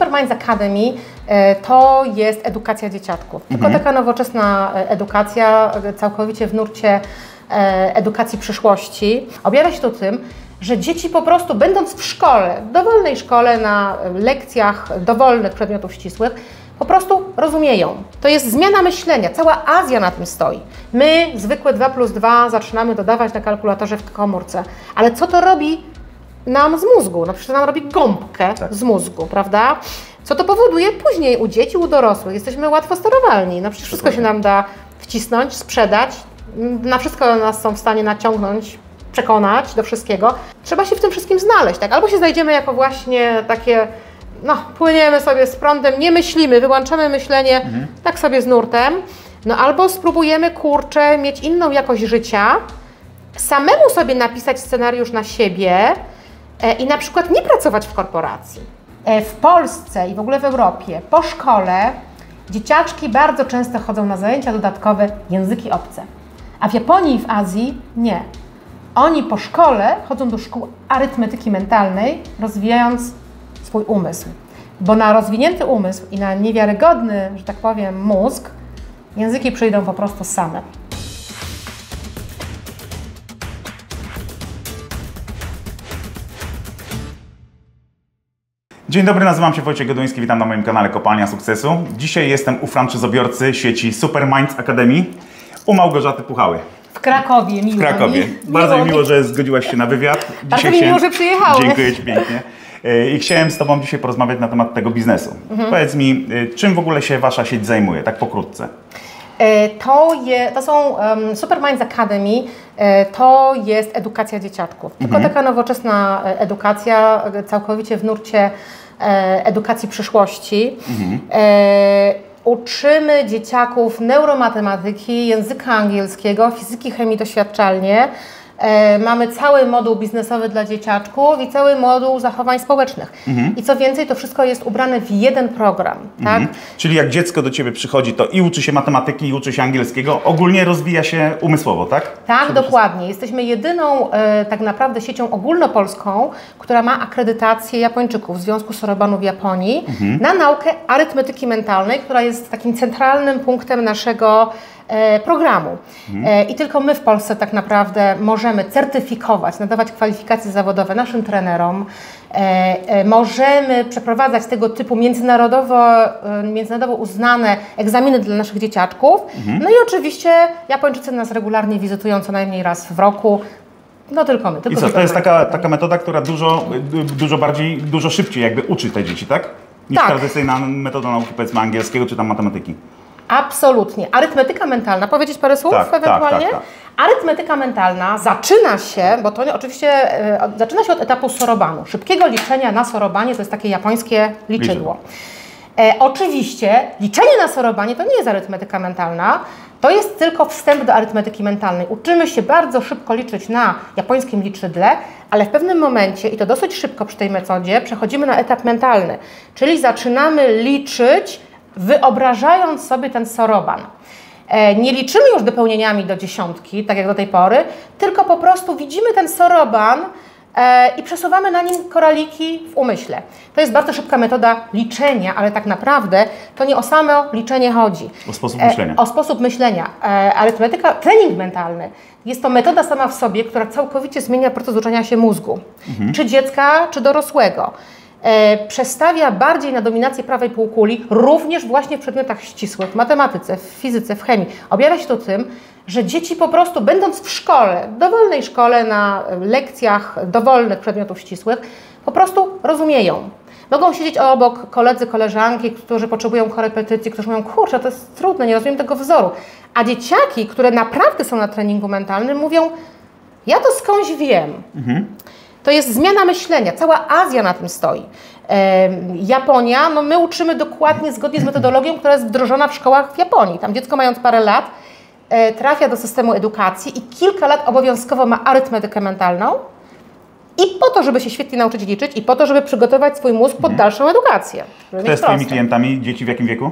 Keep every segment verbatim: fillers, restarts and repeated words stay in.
Super Minds Academy to jest edukacja dzieciaków. Tylko mhm. taka nowoczesna edukacja, całkowicie w nurcie edukacji przyszłości. Objawia się to tym, że dzieci po prostu będąc w szkole, w dowolnej szkole, na lekcjach dowolnych przedmiotów ścisłych, po prostu rozumieją. To jest zmiana myślenia. Cała Azja na tym stoi. My zwykłe dwa plus dwa zaczynamy dodawać na kalkulatorze w komórce. Ale co to robi nam z mózgu? No przecież to nam robi gąbkę tak. z mózgu, prawda? Co to powoduje później u dzieci, u dorosłych? Jesteśmy łatwo sterowalni. No przecież wszystko się nam da wcisnąć, sprzedać. Na wszystko nas są w stanie naciągnąć, przekonać do wszystkiego. Trzeba się w tym wszystkim znaleźć, tak? Albo się znajdziemy jako właśnie takie, no, płyniemy sobie z prądem, nie myślimy, wyłączamy myślenie, mhm. tak sobie z nurtem, no albo spróbujemy, kurczę, mieć inną jakość życia, samemu sobie napisać scenariusz na siebie e, i na przykład nie pracować w korporacji. E, w Polsce i w ogóle w Europie po szkole dzieciaczki bardzo często chodzą na zajęcia dodatkowe języki obce, a w Japonii i w Azji nie. Oni po szkole chodzą do szkół arytmetyki mentalnej, rozwijając swój umysł. Bo na rozwinięty umysł i na niewiarygodny, że tak powiem, mózg, języki przyjdą po prostu same. Dzień dobry, nazywam się Wojciech Goduński, witam na moim kanale Kopalnia Sukcesu. Dzisiaj jestem u franczyzobiorcy sieci Super Minds Academy, u Małgorzaty Puchały. W Krakowie, miło W Krakowie. Mi. Bardzo miło mi miło, że zgodziłaś się na wywiad. Bardzo mi miło, że przyjechałeś. Dziękuję Ci pięknie. I chciałem z Tobą dzisiaj porozmawiać na temat tego biznesu. Mhm. Powiedz mi, czym w ogóle się Wasza sieć zajmuje, tak pokrótce? To, je, to są um, Super Minds Academy, to jest edukacja dzieciaczków. Tylko mhm. taka nowoczesna edukacja, całkowicie w nurcie edukacji przyszłości. Mhm. E, Uczymy dzieciaków neuromatematyki, języka angielskiego, fizyki, chemii doświadczalnie. E, mamy cały moduł biznesowy dla dzieciaczków i cały moduł zachowań społecznych. Mhm. I co więcej, to wszystko jest ubrane w jeden program. Mhm. Tak? Czyli jak dziecko do Ciebie przychodzi, to i uczy się matematyki, i uczy się angielskiego, ogólnie rozwija się umysłowo, tak? Tak, Przede dokładnie. Jesteśmy jedyną e, tak naprawdę siecią ogólnopolską, która ma akredytację Japończyków, Związku Sorobanów Japonii, mhm. na naukę arytmetyki mentalnej, która jest takim centralnym punktem naszego e, programu. Mhm. E, I tylko my w Polsce tak naprawdę możemy certyfikować, nadawać kwalifikacje zawodowe naszym trenerom, e, e, możemy przeprowadzać tego typu międzynarodowo, e, międzynarodowo uznane egzaminy dla naszych dzieciaczków. Mhm. No i oczywiście Japończycy nas regularnie wizytują co najmniej raz w roku. No tylko my. Tylko I co, to jest taka, taka metoda, która dużo, dużo bardziej, dużo szybciej jakby uczy te dzieci, tak? Niż tak. tradycyjna metoda nauki, powiedzmy, angielskiego czy tam matematyki. Absolutnie. Arytmetyka mentalna. Powiedzieć parę słów tak, ewentualnie? Tak, tak, tak. Arytmetyka mentalna zaczyna się, bo to oczywiście e, zaczyna się od etapu sorobanu. Szybkiego liczenia na sorobanie to jest takie japońskie liczydło. E, oczywiście liczenie na sorobanie to nie jest arytmetyka mentalna, to jest tylko wstęp do arytmetyki mentalnej. Uczymy się bardzo szybko liczyć na japońskim liczydle, ale w pewnym momencie, i to dosyć szybko przy tej metodzie, przechodzimy na etap mentalny, czyli zaczynamy liczyć, wyobrażając sobie ten soroban. E, nie liczymy już dopełnieniami do dziesiątki, tak jak do tej pory, tylko po prostu widzimy ten soroban e, i przesuwamy na nim koraliki w umyśle. To jest bardzo szybka metoda liczenia, ale tak naprawdę to nie o samo liczenie chodzi. O sposób myślenia. E, o sposób myślenia. E, arytmetyka, trening mentalny jest to metoda sama w sobie, która całkowicie zmienia proces uczenia się mózgu. Mhm. Czy dziecka, czy dorosłego. E, przestawia bardziej na dominację prawej półkuli, również właśnie w przedmiotach ścisłych, w matematyce, w fizyce, w chemii. Objawia się to tym, że dzieci po prostu będąc w szkole, w dowolnej szkole, na lekcjach dowolnych przedmiotów ścisłych, po prostu rozumieją. Mogą siedzieć obok koledzy, koleżanki, którzy potrzebują korepetycji, którzy mówią, kurczę, to jest trudne, nie rozumiem tego wzoru. A dzieciaki, które naprawdę są na treningu mentalnym, mówią, ja to skądś wiem. Mhm. To jest zmiana myślenia. Cała Azja na tym stoi. E, Japonia, no my uczymy dokładnie zgodnie z metodologią, która jest wdrożona w szkołach w Japonii. Tam dziecko mając parę lat e, trafia do systemu edukacji i kilka lat obowiązkowo ma arytmetykę mentalną i po to, żeby się świetnie nauczyć liczyć i po to, żeby przygotować swój mózg pod dalszą edukację. Kto jest Twoimi klientami? Dzieci w jakim wieku?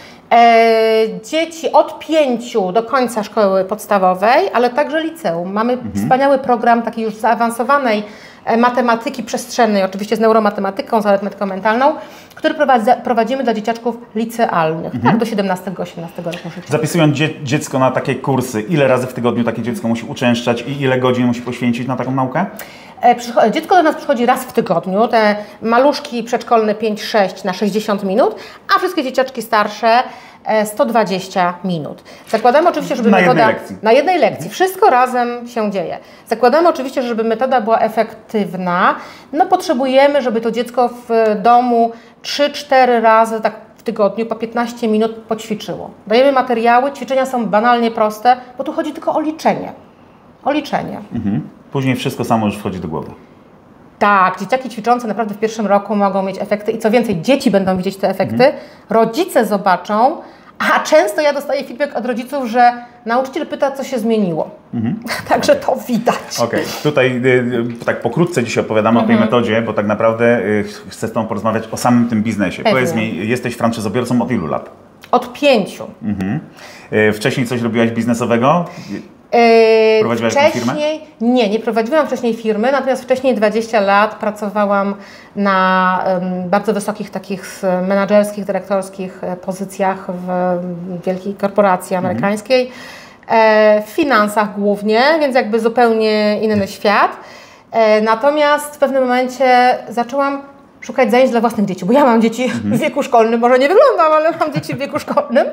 E, dzieci od pięciu do końca szkoły podstawowej, ale także liceum. Mamy mhm. wspaniały program takiej już zaawansowanej matematyki przestrzennej, oczywiście z neuromatematyką, z arytmetyką mentalną, który prowadzi, prowadzimy dla dzieciaczków licealnych, mhm. tak, do siedemnastego osiemnastego roku życia. Zapisując dzie dziecko na takie kursy, ile razy w tygodniu takie dziecko musi uczęszczać i ile godzin musi poświęcić na taką naukę? Dziecko do nas przychodzi raz w tygodniu, te maluszki przedszkolne pięć sześć na sześćdziesiąt minut, a wszystkie dzieciaczki starsze sto dwadzieścia minut. Zakładamy oczywiście, żeby na metoda... jednej lekcji. Na jednej lekcji. Wszystko razem się dzieje. Zakładamy oczywiście, żeby metoda była efektywna. No potrzebujemy, żeby to dziecko w domu trzy cztery razy tak w tygodniu po piętnaście minut poćwiczyło. Dajemy materiały, ćwiczenia są banalnie proste, bo tu chodzi tylko o liczenie. O liczenie. Mhm. Później wszystko samo już wchodzi do głowy. Tak, dzieciaki ćwiczące naprawdę w pierwszym roku mogą mieć efekty i co więcej, dzieci będą widzieć te efekty, mhm. rodzice zobaczą, a często ja dostaję feedback od rodziców, że nauczyciel pyta, co się zmieniło. Mhm. Także okay. to widać. Okej, okay. Tutaj y, tak pokrótce dzisiaj opowiadamy mhm. o tej metodzie, bo tak naprawdę y, chcę z Tobą porozmawiać o samym tym biznesie. Pewnie. Powiedz mi, jesteś franczyzobiorcą od ilu lat? Od pięciu. Mhm. Y, wcześniej coś robiłaś biznesowego? Prowadziłaś wcześniej, jakąś firmę? Nie, nie prowadziłam wcześniej firmy, natomiast wcześniej dwadzieścia lat pracowałam na um, bardzo wysokich takich menedżerskich, dyrektorskich pozycjach w wielkiej korporacji amerykańskiej, e, w finansach głównie, więc jakby zupełnie inny świat. E, natomiast w pewnym momencie zaczęłam szukać zajęć dla własnych dzieci, bo ja mam dzieci mhm. w wieku szkolnym, może nie wyglądam, ale mam dzieci w wieku szkolnym.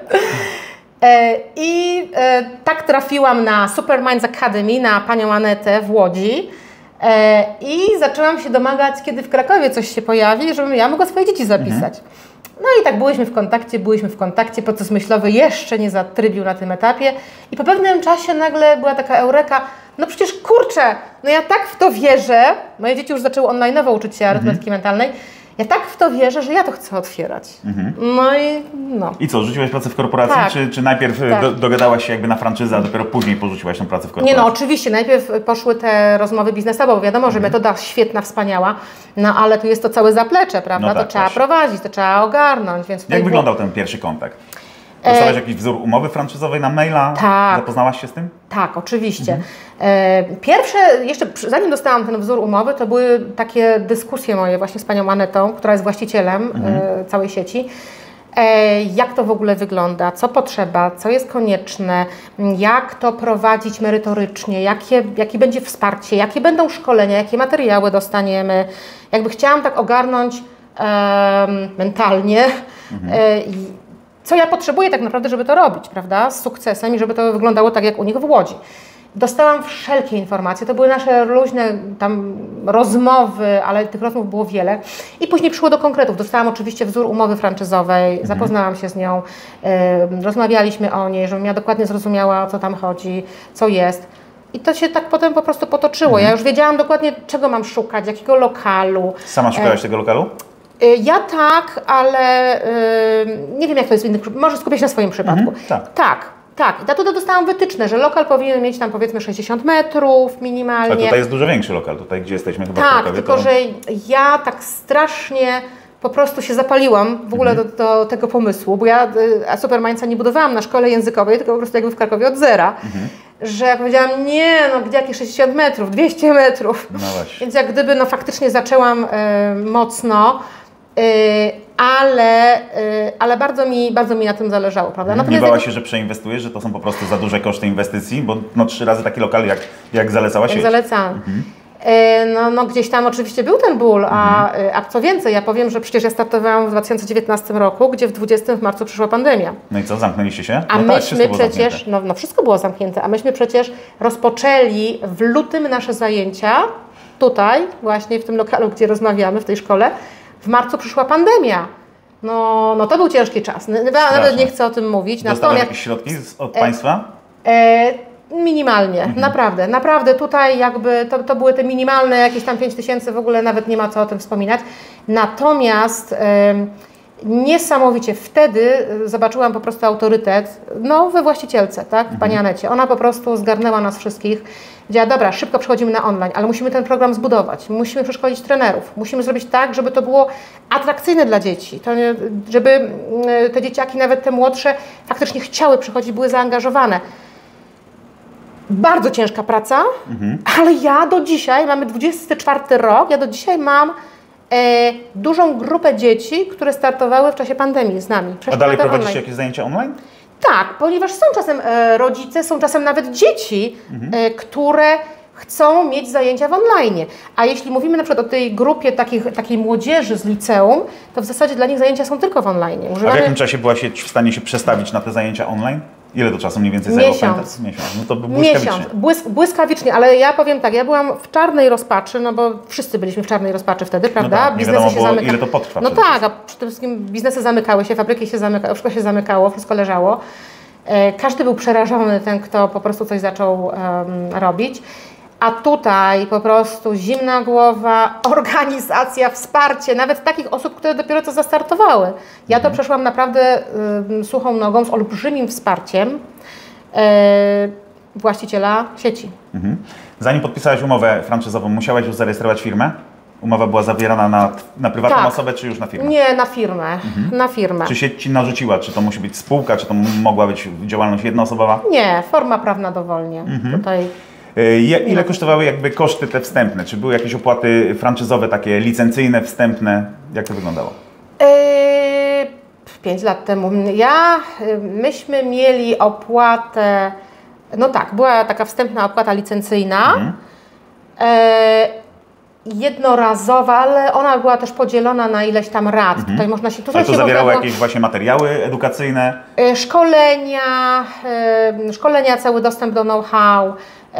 I tak trafiłam na Super Minds Academy, na panią Anetę w Łodzi i zaczęłam się domagać, kiedy w Krakowie coś się pojawi, żebym ja mogła swoje dzieci zapisać. Mhm. No i tak byłyśmy w kontakcie, byłyśmy w kontakcie, proces myślowy jeszcze nie zatrybił na tym etapie i po pewnym czasie nagle była taka eureka, no przecież kurczę, no ja tak w to wierzę, moje dzieci już zaczęły online'owo uczyć się arytmetyki mhm. mentalnej, ja tak w to wierzę, że ja to chcę otwierać. Mhm. No i no. I co, rzuciłaś pracę w korporacji, tak. czy, czy najpierw tak. do, dogadałaś się jakby na franczyzę, a dopiero później porzuciłaś tę pracę w korporacji? Nie no, oczywiście, najpierw poszły te rozmowy biznesowe, bo wiadomo, że mhm. metoda świetna, wspaniała, no ale tu jest to całe zaplecze, prawda? No tak, to trzeba właśnie. prowadzić, to trzeba ogarnąć. Więc Jak wyglądał ten pierwszy kontakt? Dostałaś jakiś wzór umowy franczyzowej na maila? Tak. Zapoznałaś się z tym? Tak, oczywiście. Mhm. Pierwsze, jeszcze zanim dostałam ten wzór umowy, to były takie dyskusje moje właśnie z panią Anetą, która jest właścicielem mhm. całej sieci. Jak to w ogóle wygląda, co potrzeba, co jest konieczne, jak to prowadzić merytorycznie, jakie, jakie będzie wsparcie, jakie będą szkolenia, jakie materiały dostaniemy. Jakby chciałam tak ogarnąć um, mentalnie, mhm. e, co ja potrzebuję tak naprawdę, żeby to robić, prawda, z sukcesem i żeby to wyglądało tak jak u nich w Łodzi. Dostałam wszelkie informacje, to były nasze luźne tam rozmowy, ale tych rozmów było wiele. I później przyszło do konkretów. Dostałam oczywiście wzór umowy franczyzowej, mhm. zapoznałam się z nią, y, rozmawialiśmy o niej, żebym ja dokładnie zrozumiała, o co tam chodzi, co jest. I to się tak potem po prostu potoczyło. Mhm. Ja już wiedziałam dokładnie, czego mam szukać, jakiego lokalu. Sama szukałaś e, tego lokalu? Ja tak, ale y, nie wiem jak to jest w innych przypadkach, może skupię się na swoim przypadku. Mhm, tak. tak, tak. I tutaj dostałam wytyczne, że lokal powinien mieć tam powiedzmy sześćdziesiąt metrów minimalnie. Ale tutaj jest dużo większy lokal, tutaj gdzie jesteśmy chyba tak, w Krakowie. Tylko, to... że ja tak strasznie po prostu się zapaliłam w ogóle mhm. do, do tego pomysłu, bo ja a Super Mindsa nie budowałam na szkole językowej, tylko po prostu jakby w Krakowie od zera. Mhm. Że ja powiedziałam, nie, no gdzie jakieś sześćdziesiąt metrów, dwieście metrów. No właśnie. Więc jak gdyby no faktycznie zaczęłam y, mocno, y, ale, y, ale bardzo mi, bardzo mi na tym zależało, prawda? Natomiast nie bałaś się, że przeinwestujesz, że to są po prostu za duże koszty inwestycji, bo no trzy razy taki lokal jak, jak zalecałaś? Jak zalecałam. Mhm. No, no gdzieś tam oczywiście był ten ból, a, mhm. a co więcej, ja powiem, że przecież ja startowałam w dwa tysiące dziewiętnastym roku, gdzie w dwudziestym w marcu przyszła pandemia. No i co, zamknęliście się? A no myśmy tak, przecież, no, no wszystko było zamknięte, a myśmy przecież rozpoczęli w lutym nasze zajęcia, tutaj właśnie w tym lokalu, gdzie rozmawiamy, w tej szkole, w marcu przyszła pandemia. No, no to był ciężki czas, nawet nie chcę o tym mówić. Dostałeś jakieś środki od państwa? E, e, Minimalnie, mhm. naprawdę, naprawdę tutaj jakby to, to były te minimalne jakieś tam pięć tysięcy, w ogóle nawet nie ma co o tym wspominać. Natomiast y, niesamowicie wtedy zobaczyłam po prostu autorytet no, we właścicielce, tak, w pani Anecie. Ona po prostu zgarnęła nas wszystkich. Powiedziała, dobra, szybko przechodzimy na online, ale musimy ten program zbudować, musimy przeszkolić trenerów, musimy zrobić tak, żeby to było atrakcyjne dla dzieci, to, żeby te dzieciaki, nawet te młodsze, faktycznie chciały przychodzić, były zaangażowane. Bardzo ciężka praca, mhm. ale ja do dzisiaj, mamy dwudziesty czwarty rok, ja do dzisiaj mam e, dużą grupę dzieci, które startowały w czasie pandemii z nami. A dalej prowadzicie online. Jakieś zajęcia online? Tak, ponieważ są czasem e, rodzice, są czasem nawet dzieci, mhm. e, które chcą mieć zajęcia w online. A jeśli mówimy na przykład o tej grupie takich, takiej młodzieży z liceum, to w zasadzie dla nich zajęcia są tylko w online. Używamy... A w jakim czasie byłaś w stanie się przestawić na te zajęcia online? Ile to czasu mniej więcej zajęło? Miesiąc. Miesiąc. No to błyskawicznie. Miesiąc. Błysk, błyskawicznie, ale ja powiem tak, ja byłam w czarnej rozpaczy, no bo wszyscy byliśmy w czarnej rozpaczy wtedy, prawda? No tak, biznesy wiadomo, się zamykały. Ile to potrwa? No tak, a przede wszystkim biznesy zamykały się, fabryki się zamykały, wszystko się zamykało, wszystko leżało. E, każdy był przerażony, ten, kto po prostu coś zaczął um, robić. A tutaj po prostu zimna głowa, organizacja, wsparcie, nawet takich osób, które dopiero co zastartowały. Ja to przeszłam naprawdę y, suchą nogą, z olbrzymim wsparciem y, właściciela sieci. Mhm. Zanim podpisałaś umowę franczyzową, musiałaś już zarejestrować firmę? Umowa była zawierana na, na prywatną tak. osobę, czy już na firmę? Nie, na firmę. Mhm. Na firmę. Czy sieć Ci narzuciła? Czy to musi być spółka, czy to mogła być działalność jednoosobowa? Nie, forma prawna dowolnie. Mhm. Tutaj... Ile kosztowały jakby koszty te wstępne? Czy były jakieś opłaty franczyzowe, takie licencyjne, wstępne? Jak to wyglądało? Yy, pięć lat temu. Ja, myśmy mieli opłatę, no tak, była taka wstępna opłata licencyjna, mhm. yy, jednorazowa, ale ona była też podzielona na ileś tam rat. Mhm. Tutaj można się... Ale to zawierało można... jakieś właśnie materiały edukacyjne? Yy, szkolenia, yy, szkolenia, cały dostęp do know-how,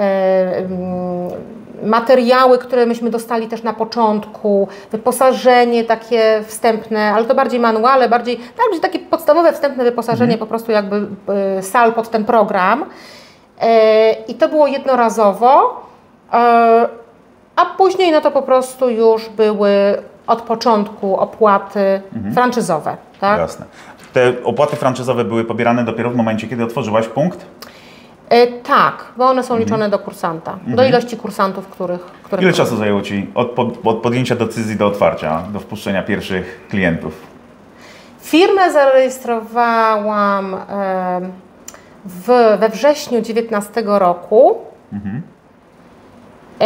materiały, które myśmy dostali też na początku, wyposażenie takie wstępne, ale to bardziej manuale, bardziej, bardziej takie podstawowe wstępne wyposażenie, mm. po prostu jakby sal pod ten program. I to było jednorazowo, a później no to po prostu już były od początku opłaty mm. franczyzowe. Tak? Jasne. Te opłaty franczyzowe były pobierane dopiero w momencie, kiedy otworzyłaś punkt? E, tak, bo one są liczone mhm. do kursanta, mhm. do ilości kursantów, których... których Ile czasu zajęło Ci od, pod, od podjęcia decyzji do otwarcia, do wpuszczenia pierwszych klientów? Firmę zarejestrowałam e, w, we wrześniu dziewiętnastego roku. Mhm. E,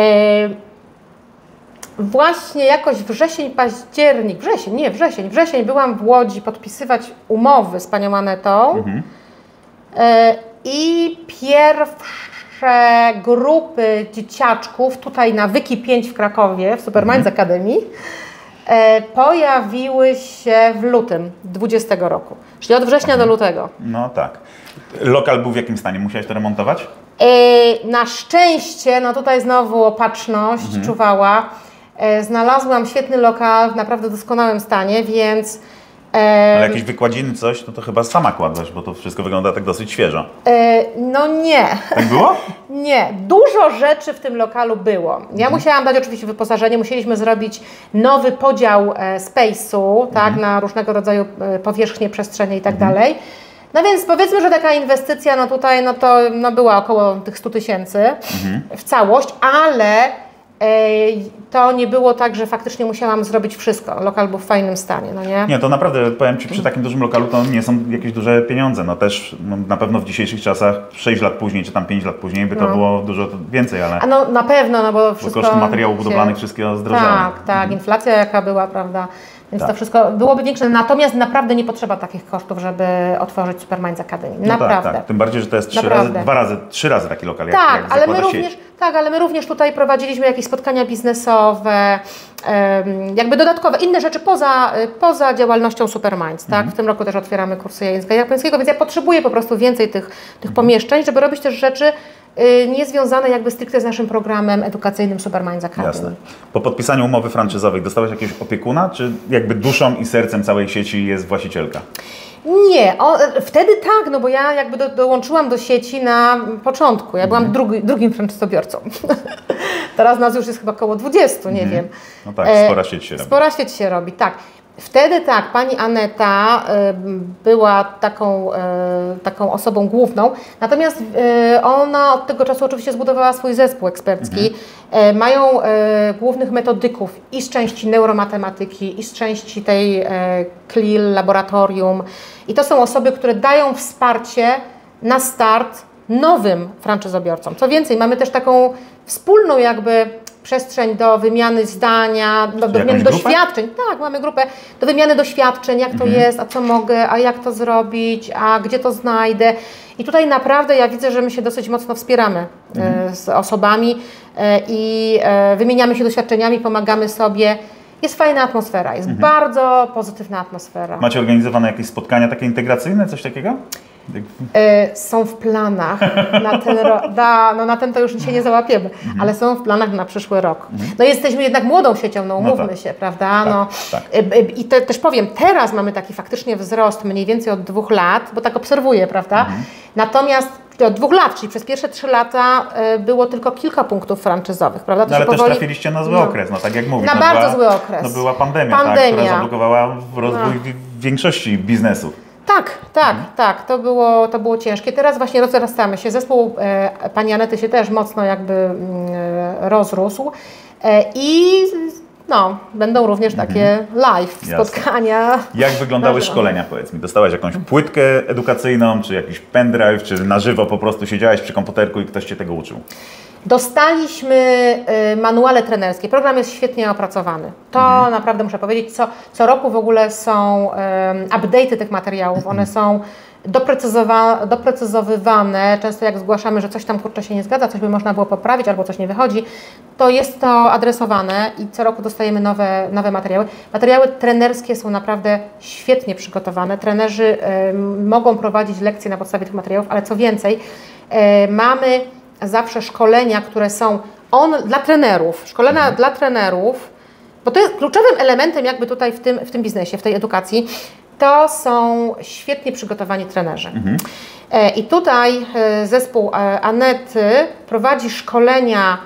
właśnie jakoś wrzesień, październik, wrzesień, nie, wrzesień, wrzesień byłam w Łodzi podpisywać umowy z panią Anetą. Mhm. E, I pierwsze grupy dzieciaczków tutaj na Wyki pięć w Krakowie, w Superminds mhm. Academy, e, pojawiły się w lutym dwudziestego roku. Czyli od września mhm. do lutego. No tak. Lokal był w jakim stanie? Musiałeś to remontować? E, na szczęście, no tutaj znowu opatrzność mhm. czuwała. E, znalazłam świetny lokal w naprawdę doskonałym stanie, więc... Ale jakieś wykładziny, coś, no to chyba sama kładłaś, bo to wszystko wygląda tak dosyć świeżo. E, no nie. Tak było? Nie. Dużo rzeczy w tym lokalu było. Ja mhm. musiałam dać oczywiście wyposażenie, musieliśmy zrobić nowy podział e, space'u, tak, mhm. na różnego rodzaju e, powierzchnie, przestrzenie i tak mhm. dalej. No więc powiedzmy, że taka inwestycja no tutaj no to no była około tych stu tysięcy mhm. w całość, ale to nie było tak, że faktycznie musiałam zrobić wszystko. Lokal był w fajnym stanie, no nie? Nie, to naprawdę, powiem Ci, przy takim dużym lokalu to nie są jakieś duże pieniądze. No też no, na pewno w dzisiejszych czasach, sześć lat później, czy tam pięć lat później by to no. było dużo więcej, ale... A no na pewno, no bo wszystko... Bo koszty materiałów budowlanych, wszystkiego zdrożały. Tak, tak, mhm. inflacja jaka była, prawda? Więc tak. to wszystko byłoby większe. Natomiast naprawdę nie potrzeba takich kosztów, żeby otworzyć Superminds Academy. No naprawdę. Tak, tak. Tym bardziej, że to jest trzy razy, dwa razy, trzy razy taki lokal, jak, tak, jak ale my również, tak, ale my również tutaj prowadziliśmy jakieś spotkania biznesowe, um, jakby dodatkowe, inne rzeczy poza, poza działalnością Superminds. Tak? Mhm. W tym roku też otwieramy kursy języka japońskiego, więc ja potrzebuję po prostu więcej tych, tych mhm. pomieszczeń, żeby robić też rzeczy niezwiązane jakby stricte z naszym programem edukacyjnym Superminds Academy. Jasne. Po podpisaniu umowy franczyzowej dostałeś jakiegoś opiekuna, czy jakby duszą i sercem całej sieci jest właścicielka? Nie, o, wtedy tak, no bo ja jakby do, dołączyłam do sieci na początku. Ja byłam mm. drugi, drugim franczyzobiorcą. Teraz nas już jest chyba około dwudziestu, nie mm. wiem. No tak, spora sieć się robi. Spora sieć się robi, tak. Wtedy tak, pani Aneta y, była taką, y, taką osobą główną, natomiast y, ona od tego czasu oczywiście zbudowała swój zespół ekspercki. Mhm. Y, mają y, głównych metodyków i z części neuromatematyki, i z części tej y, C L I L, laboratorium. I to są osoby, które dają wsparcie na start nowym franczyzobiorcom. Co więcej, mamy też taką wspólną jakby przestrzeń do wymiany zdania, do, do wymiany doświadczeń. Tak, mamy grupę do wymiany doświadczeń, jak to mhm. jest, a co mogę, a jak to zrobić, a gdzie to znajdę. I tutaj naprawdę ja widzę, że my się dosyć mocno wspieramy mhm. z osobami i wymieniamy się doświadczeniami, pomagamy sobie. Jest fajna atmosfera, jest mhm. bardzo pozytywna atmosfera. Macie organizowane jakieś spotkania takie integracyjne, coś takiego? Y, są w planach na ten rok. Da, no na ten to już dzisiaj nie załapiemy, mhm. ale są w planach na przyszły rok. Mhm. No jesteśmy jednak młodą siecią, no umówmy no tak. się, prawda? Tak, no, tak. Y, y, I te, też powiem, teraz mamy taki faktycznie wzrost mniej więcej od dwóch lat, bo tak obserwuję, prawda? Mhm. Natomiast od dwóch lat, czyli przez pierwsze trzy lata y, było tylko kilka punktów franczyzowych, prawda? To no ale powoli... też trafiliście na zły no. okres, no tak jak mówisz. Na no bardzo była, zły okres. No była pandemia, pandemia. Tak, która zablokowała rozwój no. większości biznesów. Tak, tak, mhm. tak, to było, to było ciężkie. Teraz właśnie rozrastamy się. Zespół e, pani Anety się też mocno jakby e, rozrósł e, i no, będą również mhm. takie live Jasne. spotkania. Jak wyglądały szkolenia, powiedz mi? Dostałaś jakąś płytkę edukacyjną, czy jakiś pendrive, czy na żywo po prostu siedziałaś przy komputerku i ktoś Cię tego uczył? Dostaliśmy y, manuale trenerskie. Program jest świetnie opracowany. To mhm. naprawdę muszę powiedzieć, co, co roku w ogóle są y, update'y tych materiałów. Mhm. One są doprecyzowa doprecyzowywane. Często jak zgłaszamy, że coś tam kurczę się nie zgadza, coś by można było poprawić albo coś nie wychodzi, to jest to adresowane i co roku dostajemy nowe, nowe materiały. Materiały trenerskie są naprawdę świetnie przygotowane. Trenerzy y, mogą prowadzić lekcje na podstawie tych materiałów, ale co więcej, y, mamy zawsze szkolenia, które są on dla trenerów, szkolenia mhm. dla trenerów, bo to jest kluczowym elementem jakby tutaj w tym, w tym biznesie, w tej edukacji, to są świetnie przygotowani trenerzy. Mhm. I tutaj zespół Anety prowadzi szkolenia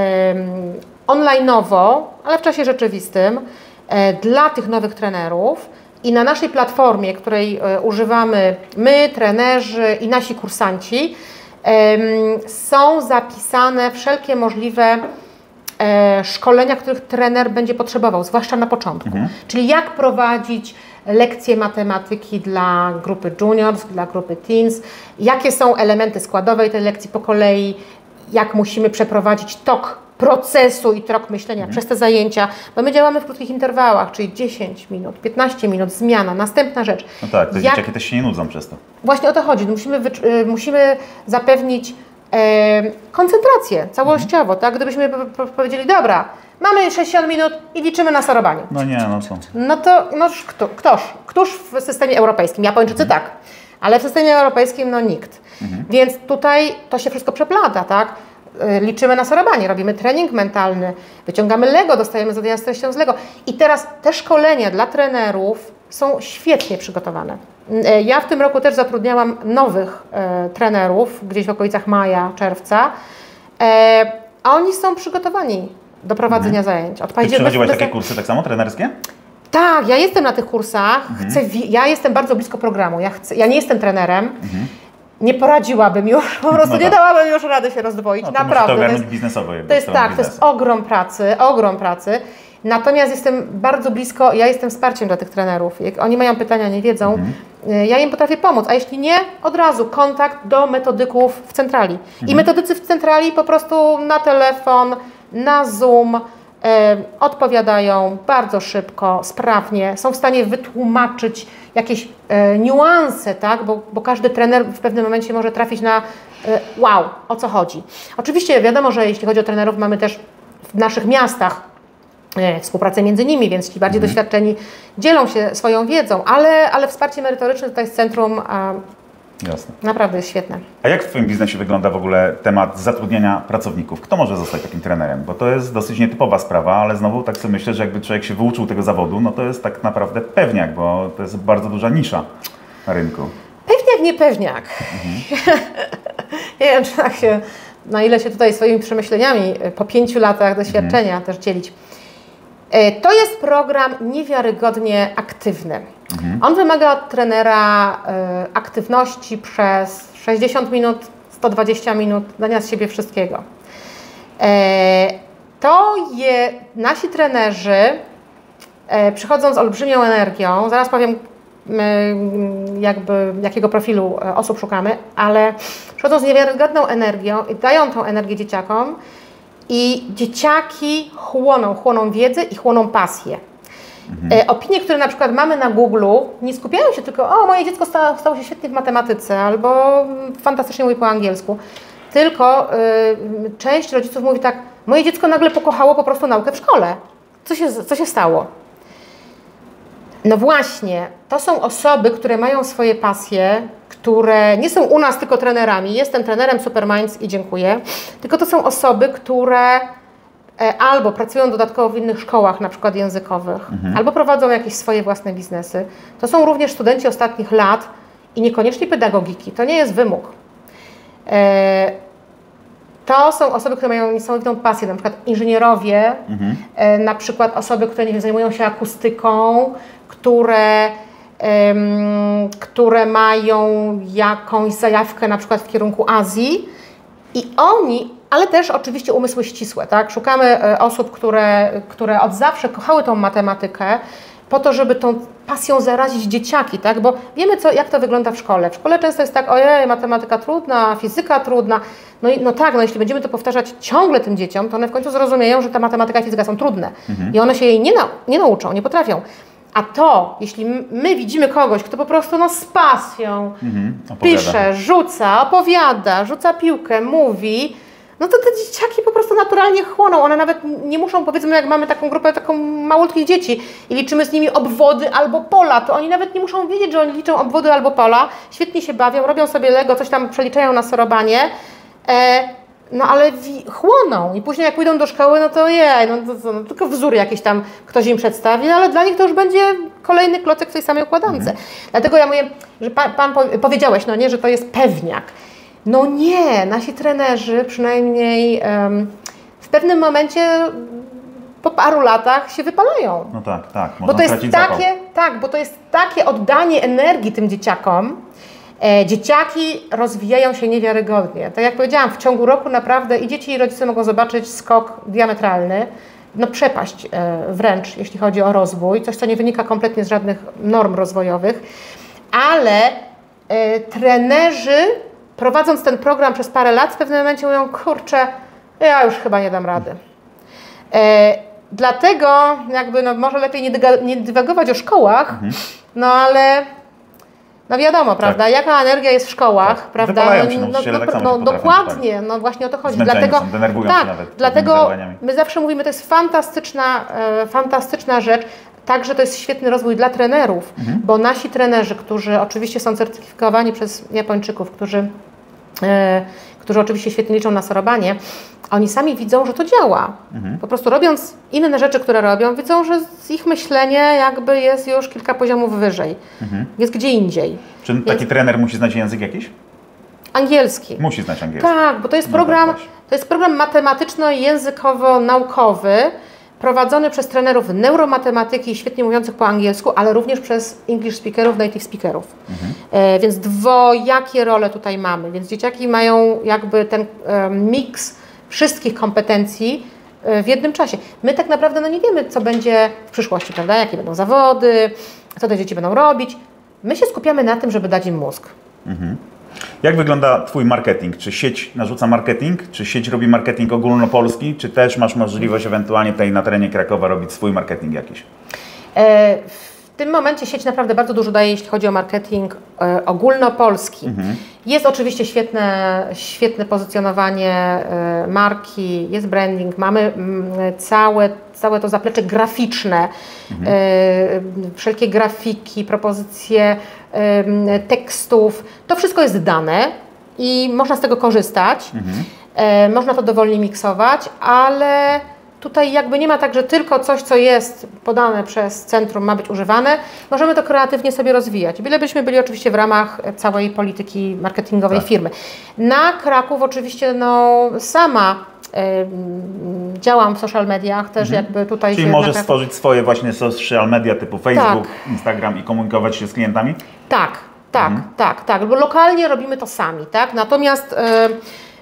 online'owo, ale w czasie rzeczywistym dla tych nowych trenerów. I na naszej platformie, której używamy my, trenerzy i nasi kursanci, są zapisane wszelkie możliwe szkolenia, których trener będzie potrzebował, zwłaszcza na początku. Mhm. Czyli jak prowadzić lekcje matematyki dla grupy juniors, dla grupy teens, jakie są elementy składowe tej lekcji po kolei, jak musimy przeprowadzić tok procesu i tok myślenia mhm. przez te zajęcia, bo my działamy w krótkich interwałach, czyli dziesięć minut, piętnaście minut, zmiana, następna rzecz. No tak, te jak... dzieciaki też się nie nudzą przez to. Właśnie o to chodzi, musimy, y, musimy zapewnić e, koncentrację całościowo, mhm. tak? Gdybyśmy powiedzieli, dobra, mamy sześćdziesiąt minut i liczymy na sorowanie. No nie, no co? No to no, kto, ktoż? Któż w systemie europejskim? Japończycy mhm. tak, ale w systemie europejskim no nikt. Mhm. Więc tutaj to się wszystko przeplata, tak? Liczymy na sorowanie, robimy trening mentalny, wyciągamy Lego, dostajemy zadania z treścią z Lego. I teraz te szkolenia dla trenerów są świetnie przygotowane. Ja w tym roku też zatrudniałam nowych e, trenerów, gdzieś w okolicach maja, czerwca, e, a oni są przygotowani do prowadzenia mhm. zajęć. Od Ty przechodziłaś takie kursy tak samo, trenerskie? Tak, ja jestem na tych kursach, mhm. chcę, ja jestem bardzo blisko programu, ja, chcę, ja nie jestem trenerem, mhm. nie poradziłabym już, po prostu no tak. nie dałabym już rady się rozdwoić, no, naprawdę. To jest biznesowo. To jest tak, biznesu. To jest ogrom pracy, ogrom pracy. Natomiast jestem bardzo blisko, ja jestem wsparciem dla tych trenerów. Jak oni mają pytania, nie wiedzą, mhm. ja im potrafię pomóc, a jeśli nie, od razu kontakt do metodyków w centrali. Mhm. I metodycy w centrali po prostu na telefon, na Zoom e, odpowiadają bardzo szybko, sprawnie, są w stanie wytłumaczyć jakieś e, niuanse, tak? bo, bo każdy trener w pewnym momencie może trafić na e, wow, o co chodzi. Oczywiście wiadomo, że jeśli chodzi o trenerów, mamy też w naszych miastach e, współpracę między nimi, więc ci bardziej mhm. doświadczeni dzielą się swoją wiedzą, ale, ale wsparcie merytoryczne tutaj z centrum a, Jasne. naprawdę jest świetne. A jak w Twoim biznesie wygląda w ogóle temat zatrudniania pracowników? Kto może zostać takim trenerem? Bo to jest dosyć nietypowa sprawa, ale znowu tak sobie myślę, że jakby człowiek się wyuczył tego zawodu, no to jest tak naprawdę pewniak, bo to jest bardzo duża nisza na rynku. Pewniak, nie pewniak. Mhm. Nie wiem, czy tak się, na ile się tutaj swoimi przemyśleniami po pięciu latach doświadczenia mhm. też dzielić. To jest program niewiarygodnie aktywny. Mhm. On wymaga od trenera y, aktywności przez sześćdziesiąt minut, sto dwadzieścia minut, dania z siebie wszystkiego. E, to je, nasi trenerzy e, przychodzą z olbrzymią energią, zaraz powiem jakby jakiego profilu osób szukamy, ale przychodzą z niewiarygodną energią i dają tą energię dzieciakom i dzieciaki chłoną, chłoną wiedzę i chłoną pasję. Mhm. Opinie, które na przykład mamy na Google'u, nie skupiają się tylko, o, moje dziecko stało, stało się świetnie w matematyce albo fantastycznie mówi po angielsku, tylko y, część rodziców mówi tak, moje dziecko nagle pokochało po prostu naukę w szkole. Co się, co się stało? No właśnie, to są osoby, które mają swoje pasje, które nie są u nas tylko trenerami, jestem trenerem Superminds i dziękuję, tylko to są osoby, które albo pracują dodatkowo w innych szkołach, na przykład językowych, mhm. albo prowadzą jakieś swoje własne biznesy. To są również studenci ostatnich lat i niekoniecznie pedagogiki, to nie jest wymóg. To są osoby, które mają niesamowitą pasję, na przykład inżynierowie, mhm. na przykład osoby, które nie wiem, zajmują się akustyką, które, um, które mają jakąś zajawkę na przykład w kierunku Azji i oni, ale też oczywiście umysły ścisłe, tak? Szukamy osób, które, które od zawsze kochały tą matematykę po to, żeby tą pasją zarazić dzieciaki, tak? Bo wiemy, co, jak to wygląda w szkole. W szkole często jest tak, ojej, matematyka trudna, fizyka trudna. No, i, no tak, no jeśli będziemy to powtarzać ciągle tym dzieciom, to one w końcu zrozumieją, że ta matematyka i fizyka są trudne. Mhm. I one się jej nie, na, nie nauczą, nie potrafią. A to, jeśli my widzimy kogoś, kto po prostu no, z pasją mhm, pisze, rzuca, opowiada, rzuca piłkę, mówi, no to te dzieciaki po prostu naturalnie chłoną. One nawet nie muszą, powiedzmy, jak mamy taką grupę taką malutkich dzieci i liczymy z nimi obwody albo pola, to oni nawet nie muszą wiedzieć, że oni liczą obwody albo pola, świetnie się bawią, robią sobie Lego, coś tam przeliczają na sorobanie, e, no ale chłoną i później jak pójdą do szkoły, no to jej, no, to, to, no tylko wzór jakiś tam ktoś im przedstawi, no, ale dla nich to już będzie kolejny klocek w tej samej układance. Mhm. Dlatego ja mówię, że pan, pan powiedziałeś, no nie, że to jest pewniak. No nie, nasi trenerzy przynajmniej um, w pewnym momencie po paru latach się wypalają. No tak, tak. Bo to jest takie, tak, bo to jest takie oddanie energii tym dzieciakom. E, dzieciaki rozwijają się niewiarygodnie. Tak jak powiedziałam, w ciągu roku naprawdę i dzieci i rodzice mogą zobaczyć skok diametralny, no przepaść e, wręcz, jeśli chodzi o rozwój, coś co nie wynika kompletnie z żadnych norm rozwojowych, ale e, trenerzy prowadząc ten program przez parę lat, w pewnym momencie mówią, kurczę, ja już chyba nie dam rady. E, dlatego jakby no, może lepiej nie, dyga, nie dywagować o szkołach, mhm. no ale no wiadomo, prawda, tak. jaka energia jest w szkołach, tak. prawda? Się, no, no, tak no, no dokładnie, tak. no właśnie o to chodzi. Zmęczeni dlatego, są, denerwują tak, się nawet. Dlatego my zawsze mówimy, to jest fantastyczna, e, fantastyczna rzecz. Także to jest świetny rozwój dla trenerów, mhm. bo nasi trenerzy, którzy oczywiście są certyfikowani przez Japończyków, którzy, e, którzy oczywiście świetnie liczą na sorobanie, oni sami widzą, że to działa. Mhm. Po prostu robiąc inne rzeczy, które robią, widzą, że ich myślenie jakby jest już kilka poziomów wyżej. Mhm. Jest gdzie indziej. Czy taki Więc... trener musi znać język jakiś? Angielski. Musi znać angielski. Tak, bo to jest program, no tak to jest program matematyczno-językowo-naukowy, prowadzony przez trenerów neuromatematyki, świetnie mówiących po angielsku, ale również przez English speakerów, native speakerów. Mhm. E, więc dwojakie role tutaj mamy. Więc dzieciaki mają jakby ten e, miks wszystkich kompetencji e, w jednym czasie. My tak naprawdę no nie wiemy, co będzie w przyszłości, prawda? Jakie będą zawody, co te dzieci będą robić. My się skupiamy na tym, żeby dać im mózg. Mhm. Jak wygląda Twój marketing? Czy sieć narzuca marketing? Czy sieć robi marketing ogólnopolski? Czy też masz możliwość ewentualnie tutaj na terenie Krakowa robić swój marketing jakiś? E, w tym momencie sieć naprawdę bardzo dużo daje, jeśli chodzi o marketing e, ogólnopolski. Mhm. Jest oczywiście świetne, świetne pozycjonowanie e, marki, jest branding, mamy m, całe, całe to zaplecze graficzne, mhm. e, wszelkie grafiki, propozycje tekstów, to wszystko jest dane i można z tego korzystać, mhm. e, można to dowolnie miksować, ale tutaj jakby nie ma tak, że tylko coś, co jest podane przez centrum ma być używane, możemy to kreatywnie sobie rozwijać. Bylebyśmy byli oczywiście w ramach całej polityki marketingowej tak. firmy. Na Kraków oczywiście no sama działam w social mediach też mhm. jakby tutaj... Czyli możesz na... stworzyć swoje właśnie social media typu Facebook, tak. Instagram i komunikować się z klientami? Tak, tak, mhm. tak, tak, bo lokalnie robimy to sami, tak? Natomiast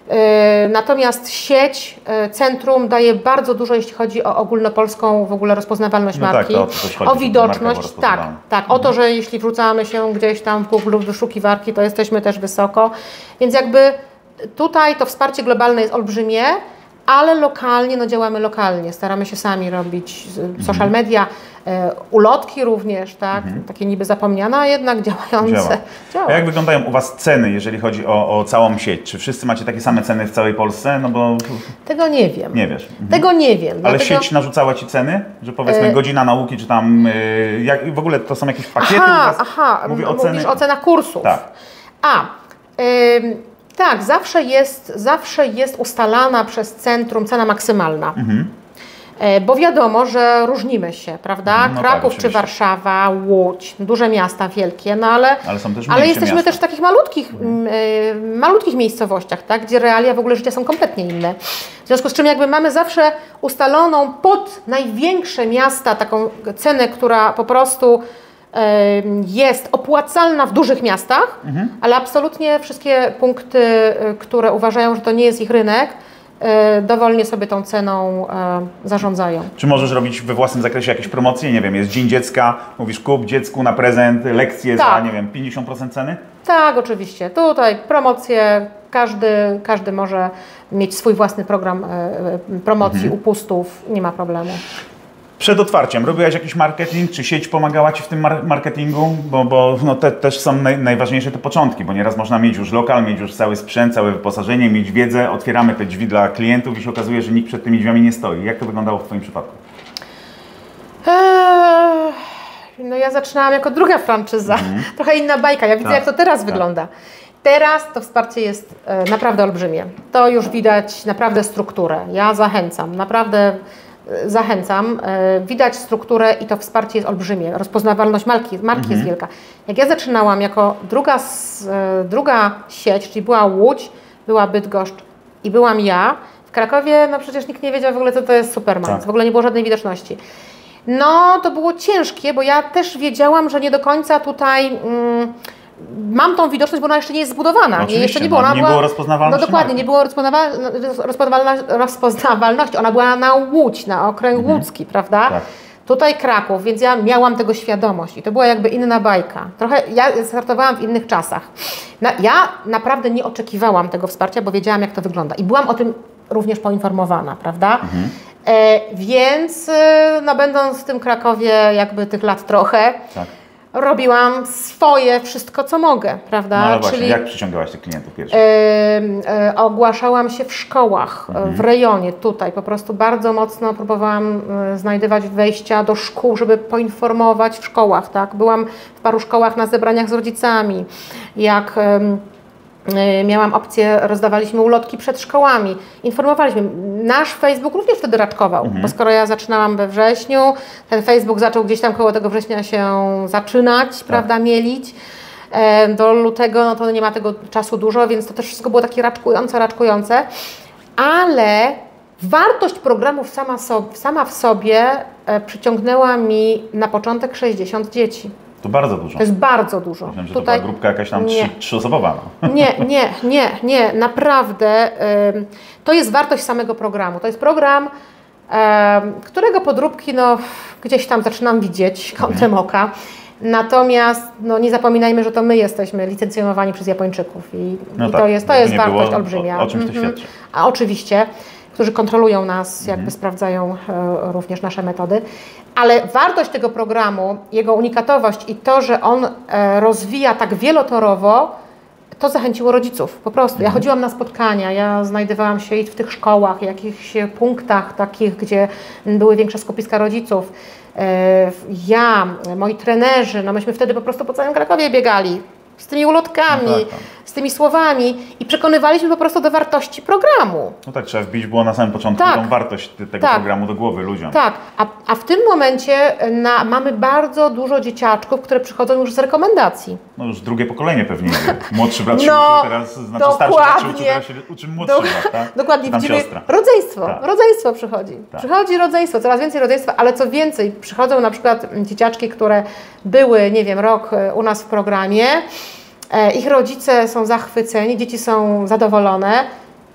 Natomiast sieć, centrum daje bardzo dużo, jeśli chodzi o ogólnopolską w ogóle rozpoznawalność no marki, tak, to o, o widoczność, tak, tak, mhm. o to, że jeśli wrzucamy się gdzieś tam w Google wyszukiwarki, to jesteśmy też wysoko, więc jakby tutaj to wsparcie globalne jest olbrzymie, ale lokalnie, no działamy lokalnie, staramy się sami robić social media, e, ulotki również, tak, mhm. takie niby zapomniane, a jednak działające. Działa. Działa. A jak wyglądają u Was ceny, jeżeli chodzi o, o całą sieć? Czy wszyscy macie takie same ceny w całej Polsce? No bo... Tego nie wiem. Nie wiesz. Mhm. Tego nie wiem. Ale dlatego... sieć narzucała Ci ceny? Że powiedzmy e... godzina nauki, czy tam, yy, jak, w ogóle to są jakieś pakiety aha, u Was? Aha, Mówię o mówisz ceny... o cenach kursów. Tak. A, yy... Tak, zawsze jest, zawsze jest ustalana przez centrum cena maksymalna. Mhm. Bo wiadomo, że różnimy się, prawda? No Kraków tak, czy Warszawa, Łódź, duże miasta wielkie, no ale, ale, są też ale jesteśmy miasta. też w takich malutkich, mhm. y, malutkich miejscowościach, tak? Gdzie realia w ogóle życia są kompletnie inne. W związku z czym jakby mamy zawsze ustaloną pod największe miasta taką cenę, która po prostu jest opłacalna w dużych miastach, mhm. ale absolutnie wszystkie punkty, które uważają, że to nie jest ich rynek, dowolnie sobie tą ceną zarządzają. Czy możesz robić we własnym zakresie jakieś promocje? Nie wiem, jest Dzień Dziecka, mówisz kup dziecku na prezent, lekcje tak. za, nie wiem, pięćdziesiąt procent ceny? Tak, oczywiście. Tutaj promocje, każdy, każdy może mieć swój własny program promocji, mhm. upustów, nie ma problemu. Przed otwarciem robiłaś jakiś marketing? Czy sieć pomagała Ci w tym mar marketingu? Bo, bo no te też są naj najważniejsze te początki, bo nieraz można mieć już lokal, mieć już cały sprzęt, całe wyposażenie, mieć wiedzę, otwieramy te drzwi dla klientów i się okazuje, że nikt przed tymi drzwiami nie stoi. Jak to wyglądało w Twoim przypadku? Eee, no ja zaczynałam jako druga franczyza, mm. trochę inna bajka. Ja widzę, tak, jak to teraz tak. wygląda. Teraz to wsparcie jest e, naprawdę olbrzymie. To już widać naprawdę strukturę. Ja zachęcam, naprawdę zachęcam. Widać strukturę i to wsparcie jest olbrzymie. Rozpoznawalność marki, marki mhm. jest wielka. Jak ja zaczynałam jako druga, druga sieć, czyli była Łódź, była Bydgoszcz i byłam ja, w Krakowie no przecież nikt nie wiedział w ogóle, co to jest Superman. Tak. W ogóle nie było żadnej widoczności. No to było ciężkie, bo ja też wiedziałam, że nie do końca tutaj... Mm, mam tą widoczność, bo ona jeszcze nie jest zbudowana. Nie, jeszcze nie było. Ona nie była, było rozpoznawalności. No dokładnie, nie było rozpoznawalności, rozpoznawalności. Ona była na Łódź, na okręg mhm. łódzki, prawda? Tak. Tutaj Kraków, więc ja miałam tego świadomość i to była jakby inna bajka. Trochę ja startowałam w innych czasach. Na, ja naprawdę nie oczekiwałam tego wsparcia, bo wiedziałam, jak to wygląda i byłam o tym również poinformowana, prawda? Mhm. E, więc no, będąc w tym Krakowie jakby tych lat trochę, tak. robiłam swoje, wszystko co mogę, prawda? No ale właśnie, czyli jak przyciągałaś tych klientów pierwszy? Yy, yy, ogłaszałam się w szkołach, mhm. w rejonie tutaj, po prostu bardzo mocno próbowałam yy, znajdywać wejścia do szkół, żeby poinformować w szkołach, tak? Byłam w paru szkołach na zebraniach z rodzicami, jak yy, miałam opcję, rozdawaliśmy ulotki przed szkołami, informowaliśmy. Nasz Facebook również wtedy raczkował, mhm. bo skoro ja zaczynałam we wrześniu, ten Facebook zaczął gdzieś tam koło tego września się zaczynać, tak. prawda, mielić. Do lutego no to nie ma tego czasu dużo, więc to też wszystko było takie raczkujące, raczkujące. Ale wartość programów sama, so, sama w sobie przyciągnęła mi na początek sześćdziesiąt dzieci. To bardzo dużo. To jest bardzo dużo. Myślałem, że Tutaj... to była grupka jakaś tam trzy, trzyosobowa. No. Nie, nie, nie, nie, naprawdę y, to jest wartość samego programu. To jest program, y, którego podróbki no, gdzieś tam zaczynam widzieć kątem oka. Natomiast no, nie zapominajmy, że to my jesteśmy licencjonowani przez Japończyków i, no i tak, to jest, to jest wartość było, olbrzymia. O, o czymś to mhm. świadczy. A oczywiście, którzy kontrolują nas, jakby mhm. sprawdzają e, również nasze metody. Ale wartość tego programu, jego unikatowość i to, że on e, rozwija tak wielotorowo, to zachęciło rodziców. Po prostu. Mhm. Ja chodziłam na spotkania, ja znajdowałam się i w tych szkołach, jakichś punktach takich, gdzie były większe skupiska rodziców. E, ja, moi trenerzy, no myśmy wtedy po prostu po całym Krakowie biegali. Z tymi ulotkami, no tak, tak. z tymi słowami i przekonywaliśmy po prostu do wartości programu. No tak, trzeba wbić było na samym początku tak. tą wartość tego tak. programu do głowy ludziom. Tak, a, a w tym momencie na, mamy bardzo dużo dzieciaczków, które przychodzą już z rekomendacji. No już drugie pokolenie pewnie. Młodszy brat się no, uczył teraz, znaczy starszy brat się uczył, teraz się uczy młodszy do, brat, tak? Dokładnie, widzimy rodzeństwo, tak. rodzeństwo przychodzi. Tak. Przychodzi rodzeństwo, coraz więcej rodzeństwa, ale co więcej, przychodzą na przykład dzieciaczki, które były, nie wiem, rok u nas w programie. Ich rodzice są zachwyceni, dzieci są zadowolone